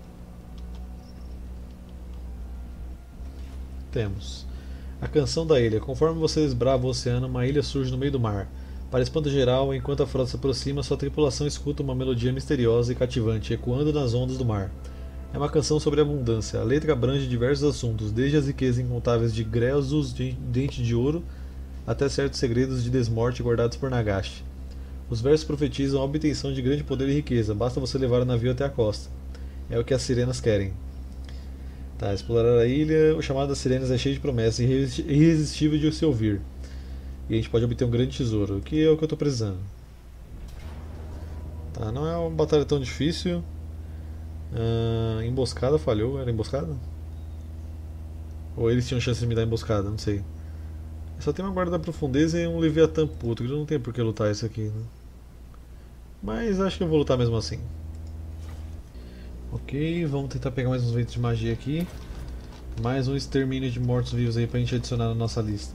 Temos. A canção da ilha. Conforme você desbrava o oceano, uma ilha surge no meio do mar. Para espanto geral, enquanto a frota se aproxima, sua tripulação escuta uma melodia misteriosa e cativante ecoando nas ondas do mar. É uma canção sobre abundância. A letra abrange diversos assuntos, desde as riquezas incontáveis de Grelzus de Dente de Ouro até certos segredos de desmorte guardados por Nagashi. Os versos profetizam a obtenção de grande poder e riqueza, basta você levar o navio até a costa. É o que as sirenas querem. Tá, explorar a ilha, o chamado das sirenas é cheio de promessas e irresistível de se ouvir. E a gente pode obter um grande tesouro, que é o que eu estou precisando. Tá, não é uma batalha tão difícil. Uh, emboscada falhou, era emboscada? Ou eles tinham chance de me dar emboscada, não sei. Só tem uma guarda da profundeza e um Leviatã puto, que não tem por que lutar isso aqui, né? Mas acho que eu vou lutar mesmo assim. Ok, vamos tentar pegar mais uns ventos de magia aqui. Mais um extermínio de mortos-vivos aí pra gente adicionar na nossa lista.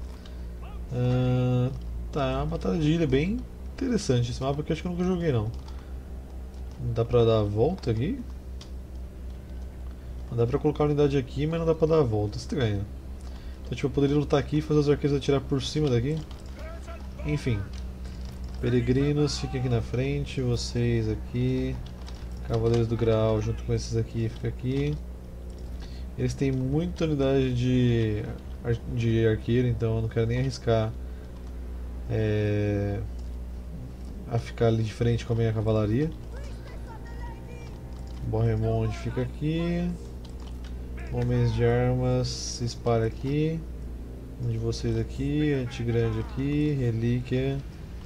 Uh, tá, a batalha de ilha é bem interessante esse mapa, que eu acho que eu nunca joguei não. Dá pra dar a volta aqui? Dá pra colocar a unidade aqui, mas não dá pra dar a volta, estranho. Então tipo, eu poderia lutar aqui e fazer os arqueiros atirar por cima daqui. Enfim. Peregrinos, fiquem aqui na frente, vocês aqui. Cavaleiros do Graal junto com esses aqui, fica aqui. Eles têm muita unidade de, de arqueiro, então eu não quero nem arriscar é, a ficar ali de frente com a minha cavalaria. Borremond fica aqui. Homens de armas se espalha aqui. Um de vocês aqui, antigrande aqui, relíquia.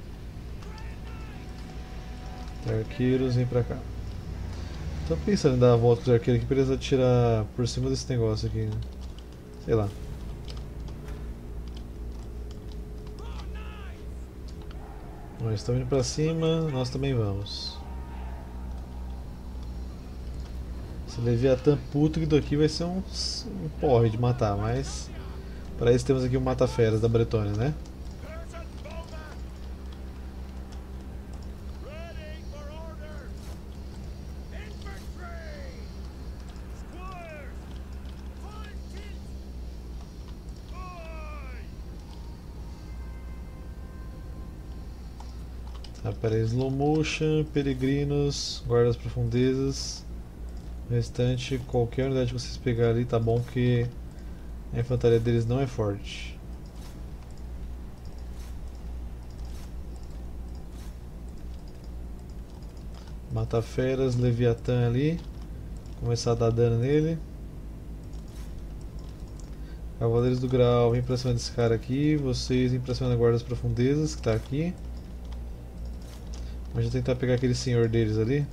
Arqueiros, vem pra cá. Tô pensando em dar a volta com os arqueiros aqui pra eles atirar por cima desse negócio aqui, né? Sei lá. Nós estamos indo pra cima, nós também vamos. Esse Leviatã pútrido aqui vai ser um, um porre de matar, mas para isso temos aqui o Mata-Feras da Bretônia, né? Tá, pera aí, slow motion, peregrinos, guarda das profundezas. O restante, qualquer unidade que vocês pegarem ali tá bom, porque a infantaria deles não é forte. Mata feras, Leviatã ali. Começar a dar dano nele. Cavaleiros do Graal, vem pra cima desse cara aqui. Vocês vêm pra cima da Guarda das Profundezas, que tá aqui. Vamos tentar pegar aquele senhor deles ali.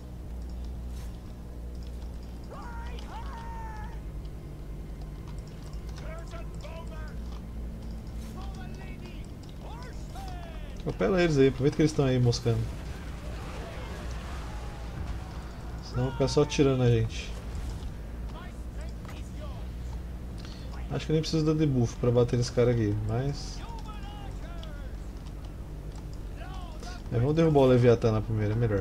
Atropela eles aí, aproveita que eles estão aí moscando. Senão vai ficar só atirando a gente. Acho que nem preciso dar debuff pra bater nesse cara aqui, mas... É, vamos derrubar o Leviatã na primeira, é melhor.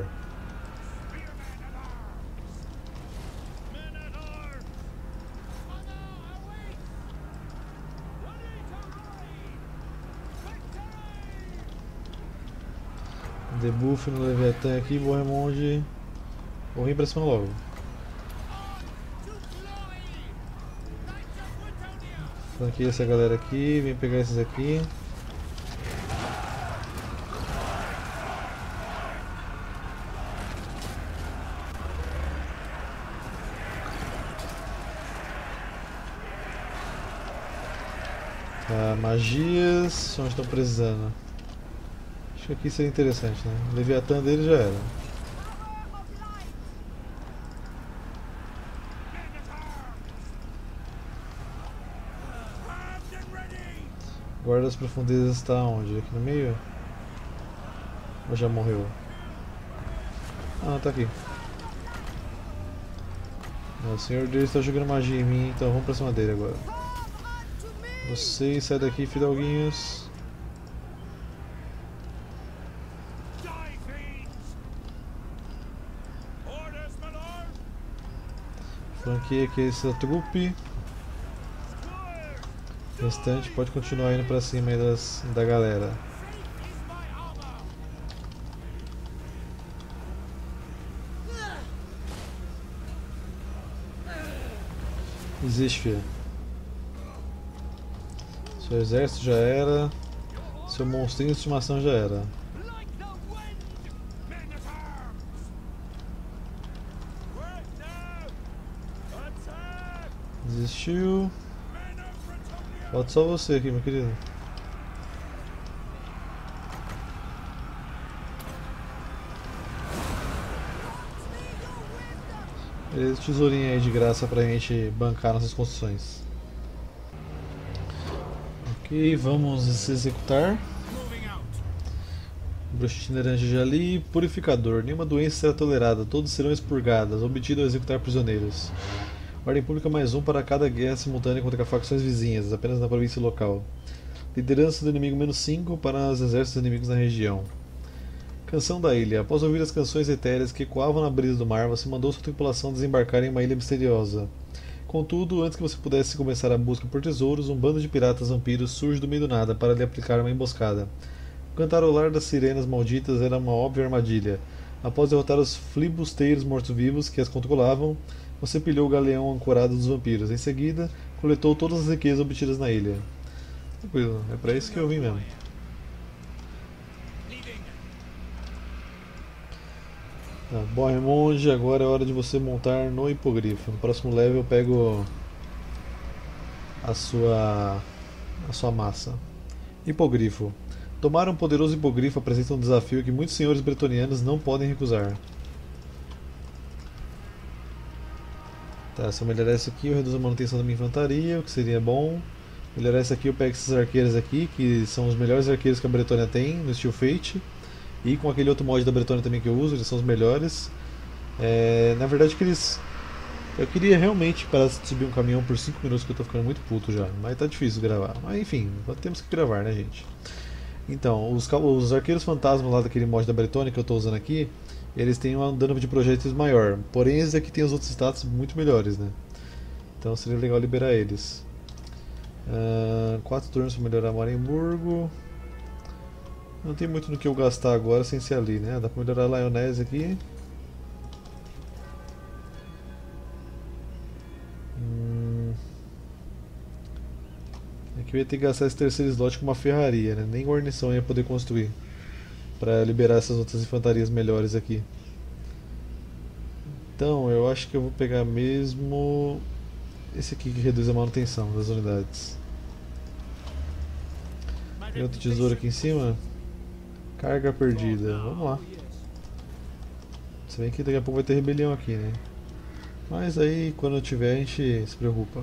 Debuff no Leviatã aqui, Bohemond. Vou vir pra cima logo. Flanqueia essa galera aqui, vem pegar esses aqui. Tá, magias, onde estão precisando? Acho que aqui seria interessante, né? O Leviatã dele já era. Guarda das Profundezas está onde? Aqui no meio? Ou já morreu? Ah, tá aqui. O senhor dele está jogando magia em mim, então vamos pra cima dele agora. Vocês, sai daqui, fidalguinhos. Flanqueia aqui essa trupe. O restante pode continuar indo pra cima aí das, da galera. Existe, filho. Seu exército já era. Seu monstrinho de estimação já era. Desistiu. Falta só você aqui, meu querido. Beleza, tesourinho aí de graça pra gente bancar nossas construções. Ok, vamos se executar. Bruxa itinerante de ali. Purificador. Nenhuma doença será tolerada. Todos serão expurgadas. Obtido ao executar prisioneiros. Ordem pública mais um para cada guerra simultânea contra facções vizinhas, apenas na província local. Liderança do inimigo menos cinco para os exércitos inimigos na região. Canção da ilha. Após ouvir as canções etéreas que ecoavam na brisa do mar, você mandou sua tripulação desembarcar em uma ilha misteriosa. Contudo, antes que você pudesse começar a busca por tesouros, um bando de piratas vampiros surge do meio do nada para lhe aplicar uma emboscada. O cantarolar das sirenas malditas era uma óbvia armadilha. Após derrotar os flibusteiros mortos-vivos que as controlavam, você pilhou o galeão ancorado dos vampiros. Em seguida, coletou todas as riquezas obtidas na ilha. Tranquilo, é pra isso que eu vim mesmo. Tá, Bohemond, agora é hora de você montar no hipogrifo. No próximo level eu pego a sua, a sua massa. Hipogrifo. Tomar um poderoso hipogrifo apresenta um desafio que muitos senhores bretonianos não podem recusar. Tá, se eu melhorar isso aqui eu reduzo a manutenção da minha infantaria, o que seria bom. Melhorar isso aqui eu pego esses arqueiros aqui, que são os melhores arqueiros que a Bretônia tem no Steel Fate. E com aquele outro mod da Bretônia também que eu uso, eles são os melhores. É, na verdade que eles... Eu queria realmente parar de subir um caminhão por cinco minutos, que eu tô ficando muito puto já. Mas tá difícil gravar. Mas enfim, temos que gravar, né, gente? Então, os, os arqueiros fantasmas lá daquele mod da Bretônia que eu tô usando aqui, eles têm um dano de projéteis maior. Porém, esses aqui tem os outros status muito melhores, né? Então seria legal liberar eles. Uh, quatro turnos para melhorar Marienburgo. Não tem muito no que eu gastar agora sem ser ali, né? Dá pra melhorar a Lyonese aqui. Hum... Aqui eu ia ter que gastar esse terceiro slot com uma ferraria, né? Nem guarnição ia poder construir pra liberar essas outras infantarias melhores aqui. Então eu acho que eu vou pegar mesmo esse aqui que reduz a manutenção das unidades. Tem outro tesouro aqui em cima. Carga perdida. Vamos lá. Se bem que daqui a pouco vai ter rebelião aqui, né? Mas aí quando tiver a gente se preocupa.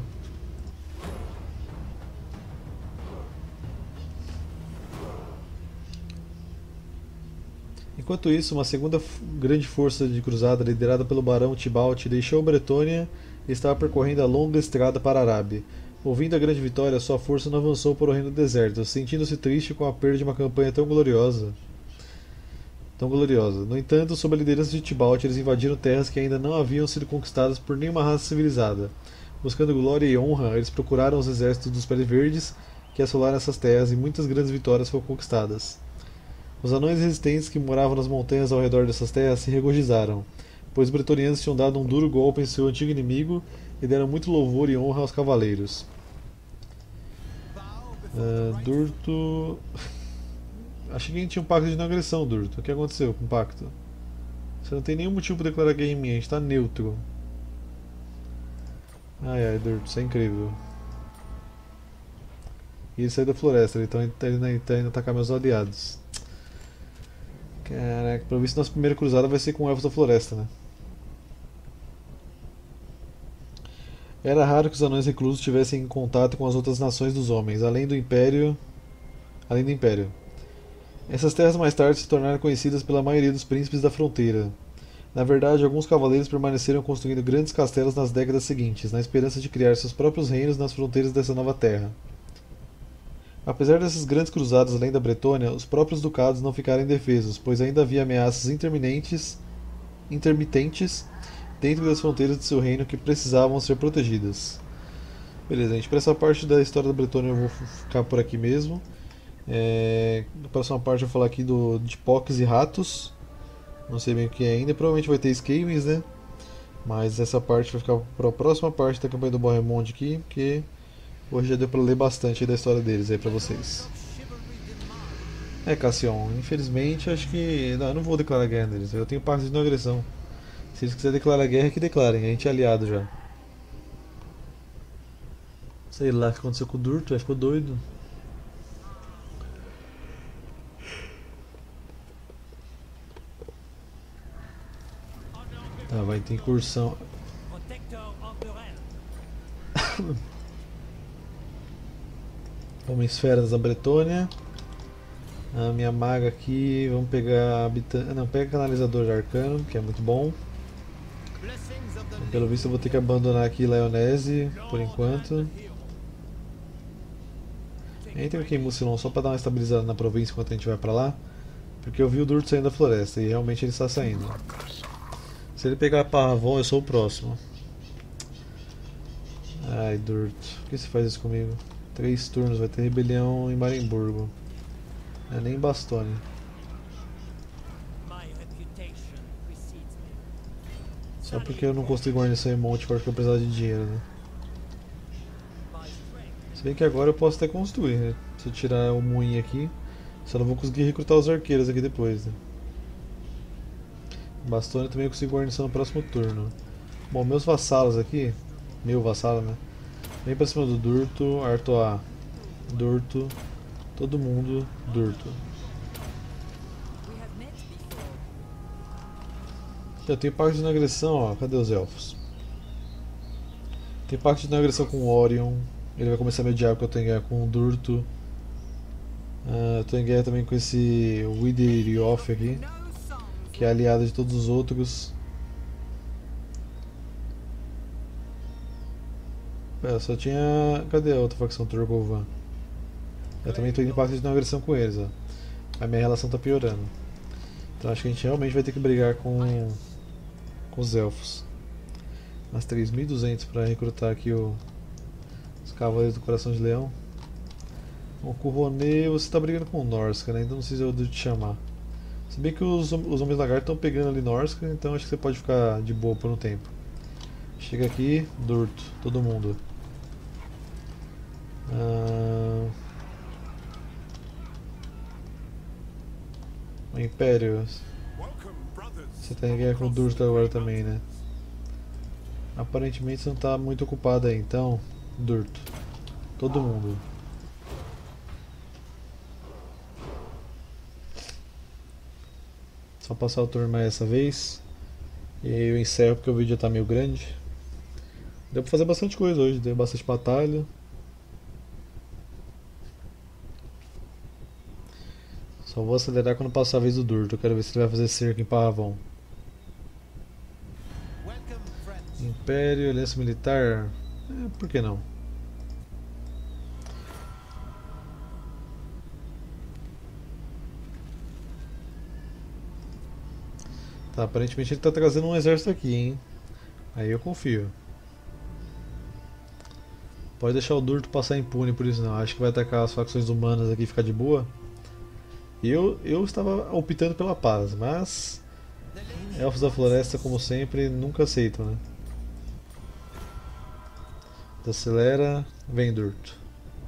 Enquanto isso, uma segunda grande força de cruzada liderada pelo barão Tibalt deixou Bretônia e estava percorrendo a longa estrada para a Arábia. Ouvindo a grande vitória, sua força não avançou para o reino do deserto, sentindo-se triste com a perda de uma campanha tão gloriosa. Tão gloriosa. No entanto, sob a liderança de Tibalt, eles invadiram terras que ainda não haviam sido conquistadas por nenhuma raça civilizada. Buscando glória e honra, eles procuraram os exércitos dos Peles Verdes que assolaram essas terras e muitas grandes vitórias foram conquistadas. Os anões resistentes que moravam nas montanhas ao redor dessas terras se regozijaram, pois os bretonianos tinham dado um duro golpe em seu antigo inimigo e deram muito louvor e honra aos cavaleiros. Uh, Durto... Achei que a gente tinha um pacto de não agressão, Durto. O que aconteceu com o pacto? Você não tem nenhum motivo para declarar guerra em mim, a gente tá neutro. Ai ai, Durto, isso é incrível. E ele saiu da floresta, então ele tá indo atacar meus aliados. Caraca, pelo visto nossa primeira cruzada vai ser com elfos da floresta, né? Era raro que os anões reclusos tivessem contato com as outras nações dos homens, além do Império. Além do Império. Essas terras mais tarde se tornaram conhecidas pela maioria dos príncipes da fronteira. Na verdade, alguns cavaleiros permaneceram construindo grandes castelos nas décadas seguintes, na esperança de criar seus próprios reinos nas fronteiras dessa nova terra. Apesar dessas grandes cruzadas além da Bretônia, os próprios ducados não ficaram indefesos, pois ainda havia ameaças intermitentes, intermitentes dentro das fronteiras de seu reino que precisavam ser protegidas. Beleza, gente, para essa parte da história da Bretônia eu vou ficar por aqui mesmo. É, na próxima parte eu vou falar aqui do, de Pox e Ratos. Não sei bem o que é ainda, provavelmente vai ter Skavens, né? Mas essa parte vai ficar para a próxima parte da campanha do Bohemond aqui, porque hoje já deu para ler bastante da história deles aí para vocês. É, Cassion, infelizmente acho que. Não, eu não vou declarar guerra neles, eu tenho pacto de não agressão. Se eles quiserem declarar guerra, que declarem, a gente é aliado já. Sei lá o que aconteceu com o Durto, ele ficou doido. Tá, vai ter incursão. Vamos esferas da Bretônia. A minha maga aqui, vamos pegar habitante. Não, pega canalizador de arcano, que é muito bom. Pelo visto eu vou ter que abandonar aqui Lyonese por enquanto. Entra aqui em Mucilon só para dar uma estabilizada na província enquanto a gente vai pra lá. Porque eu vi o Durto saindo da floresta e realmente ele está saindo. Se ele pegar a Parravon, eu sou o próximo. Ai, Durto, por que você faz isso comigo? Três turnos, vai ter rebelião em Marimburgo. Não é nem em Bastogne. Só porque eu não consigo guarnição em monte porque eu precisava de dinheiro, né? Se bem que agora eu posso até construir, né? Se eu tirar o moinho aqui, só não vou conseguir recrutar os arqueiros aqui depois, né? Bastogne também eu consigo guarnição no próximo turno. Bom, meus vassalos aqui, meu vassalo, né? Vem pra cima do Durto, Artois, Durto, todo mundo, Durto. Já tem pacto de não agressão, ó. Cadê os elfos? Tem pacto de não agressão com o Orion. Ele vai começar a mediar porque eu tô em guerra com o Durto. Uh, tô em guerra também com esse Widerioth aqui, que é aliado de todos os outros. Eu só tinha. Cadê a outra facção Turgovan? Eu também tô em pacto de não agressão com eles, ó. A minha relação tá piorando. Então acho que a gente realmente vai ter que brigar com, com os elfos. Umas três mil e duzentos para recrutar aqui o, os cavaleiros do Coração de Leão. O Kurone, você tá brigando com o Norska, né? Então não sei se eu devo te chamar. Se bem que os, os homens lagartos estão pegando ali Norska, então acho que você pode ficar de boa por um tempo. Chega aqui, Durto, todo mundo. Ah... O Império. Você tá em guerra com o Durto agora também, né? Aparentemente você não tá muito ocupado aí, então. Durto. Todo mundo. Só passar o turno mais essa vez. E aí eu encerro porque o vídeo já tá meio grande. Deu pra fazer bastante coisa hoje, deu bastante batalha. Só vou acelerar quando passar a vez do Durto. Eu quero ver se ele vai fazer cerco em Paravon. Império, aliança militar. É, por que não? Tá, aparentemente ele tá trazendo um exército aqui, hein? Aí eu confio. Pode deixar o Durto passar impune por isso não. Acho que vai atacar as facções humanas aqui e ficar de boa. Eu, eu estava optando pela paz, mas Elfos da Floresta, como sempre, nunca aceitam, né? Acelera, vem Durto.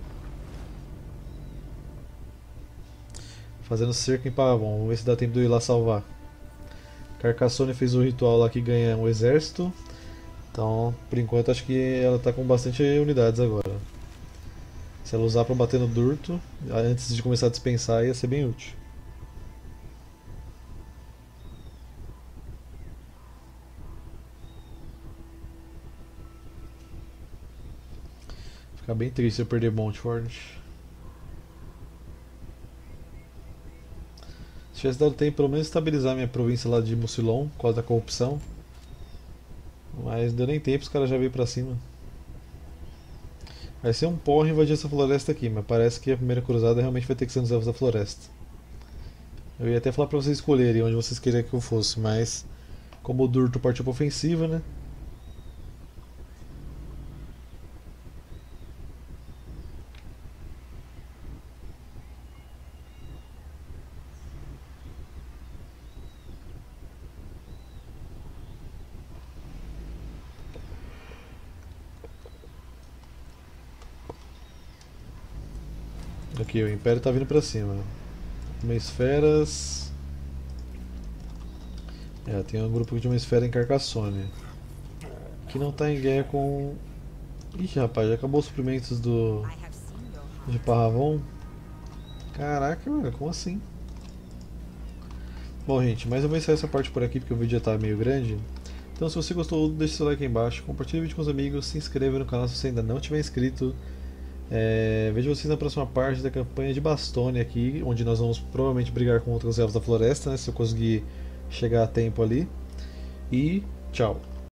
Fazendo cerco em Paravon, vamos ver se dá tempo de eu ir lá salvar. Carcassonne fez o ritual lá que ganha um exército. Então, por enquanto, acho que ela está com bastante unidades agora. Se ela usar para bater no Durto, antes de começar a dispensar, ia ser bem útil. Ficar bem triste se eu perder Montfort. Se tivesse dado tempo, pelo menos estabilizar minha província lá de Mucilon, por causa da corrupção. Mas não deu nem tempo, os caras já veio pra cima. Vai ser um porre invadir essa floresta aqui, mas parece que a primeira cruzada realmente vai ter que ser nos Elfos da Floresta. Eu ia até falar pra vocês escolherem onde vocês queriam que eu fosse, mas como o Durto partiu pra ofensiva, né? Aqui, o Império tá vindo pra cima. Uma-esferas. É, tem um grupo de uma esfera em Carcassonne. Que não tá em guerra com. Ixi, rapaz, já acabou os suprimentos do. De Paravon. Caraca, mano, como assim? Bom, gente, mas eu vou encerrar essa parte por aqui porque o vídeo já tá meio grande. Então, se você gostou, deixe seu like aí embaixo, compartilhe o vídeo com os amigos, se inscreva no canal se você ainda não tiver inscrito. É, vejo vocês na próxima parte da campanha de Bastogne aqui, onde nós vamos provavelmente brigar com outros elfos da floresta, né, se eu conseguir chegar a tempo ali. E tchau!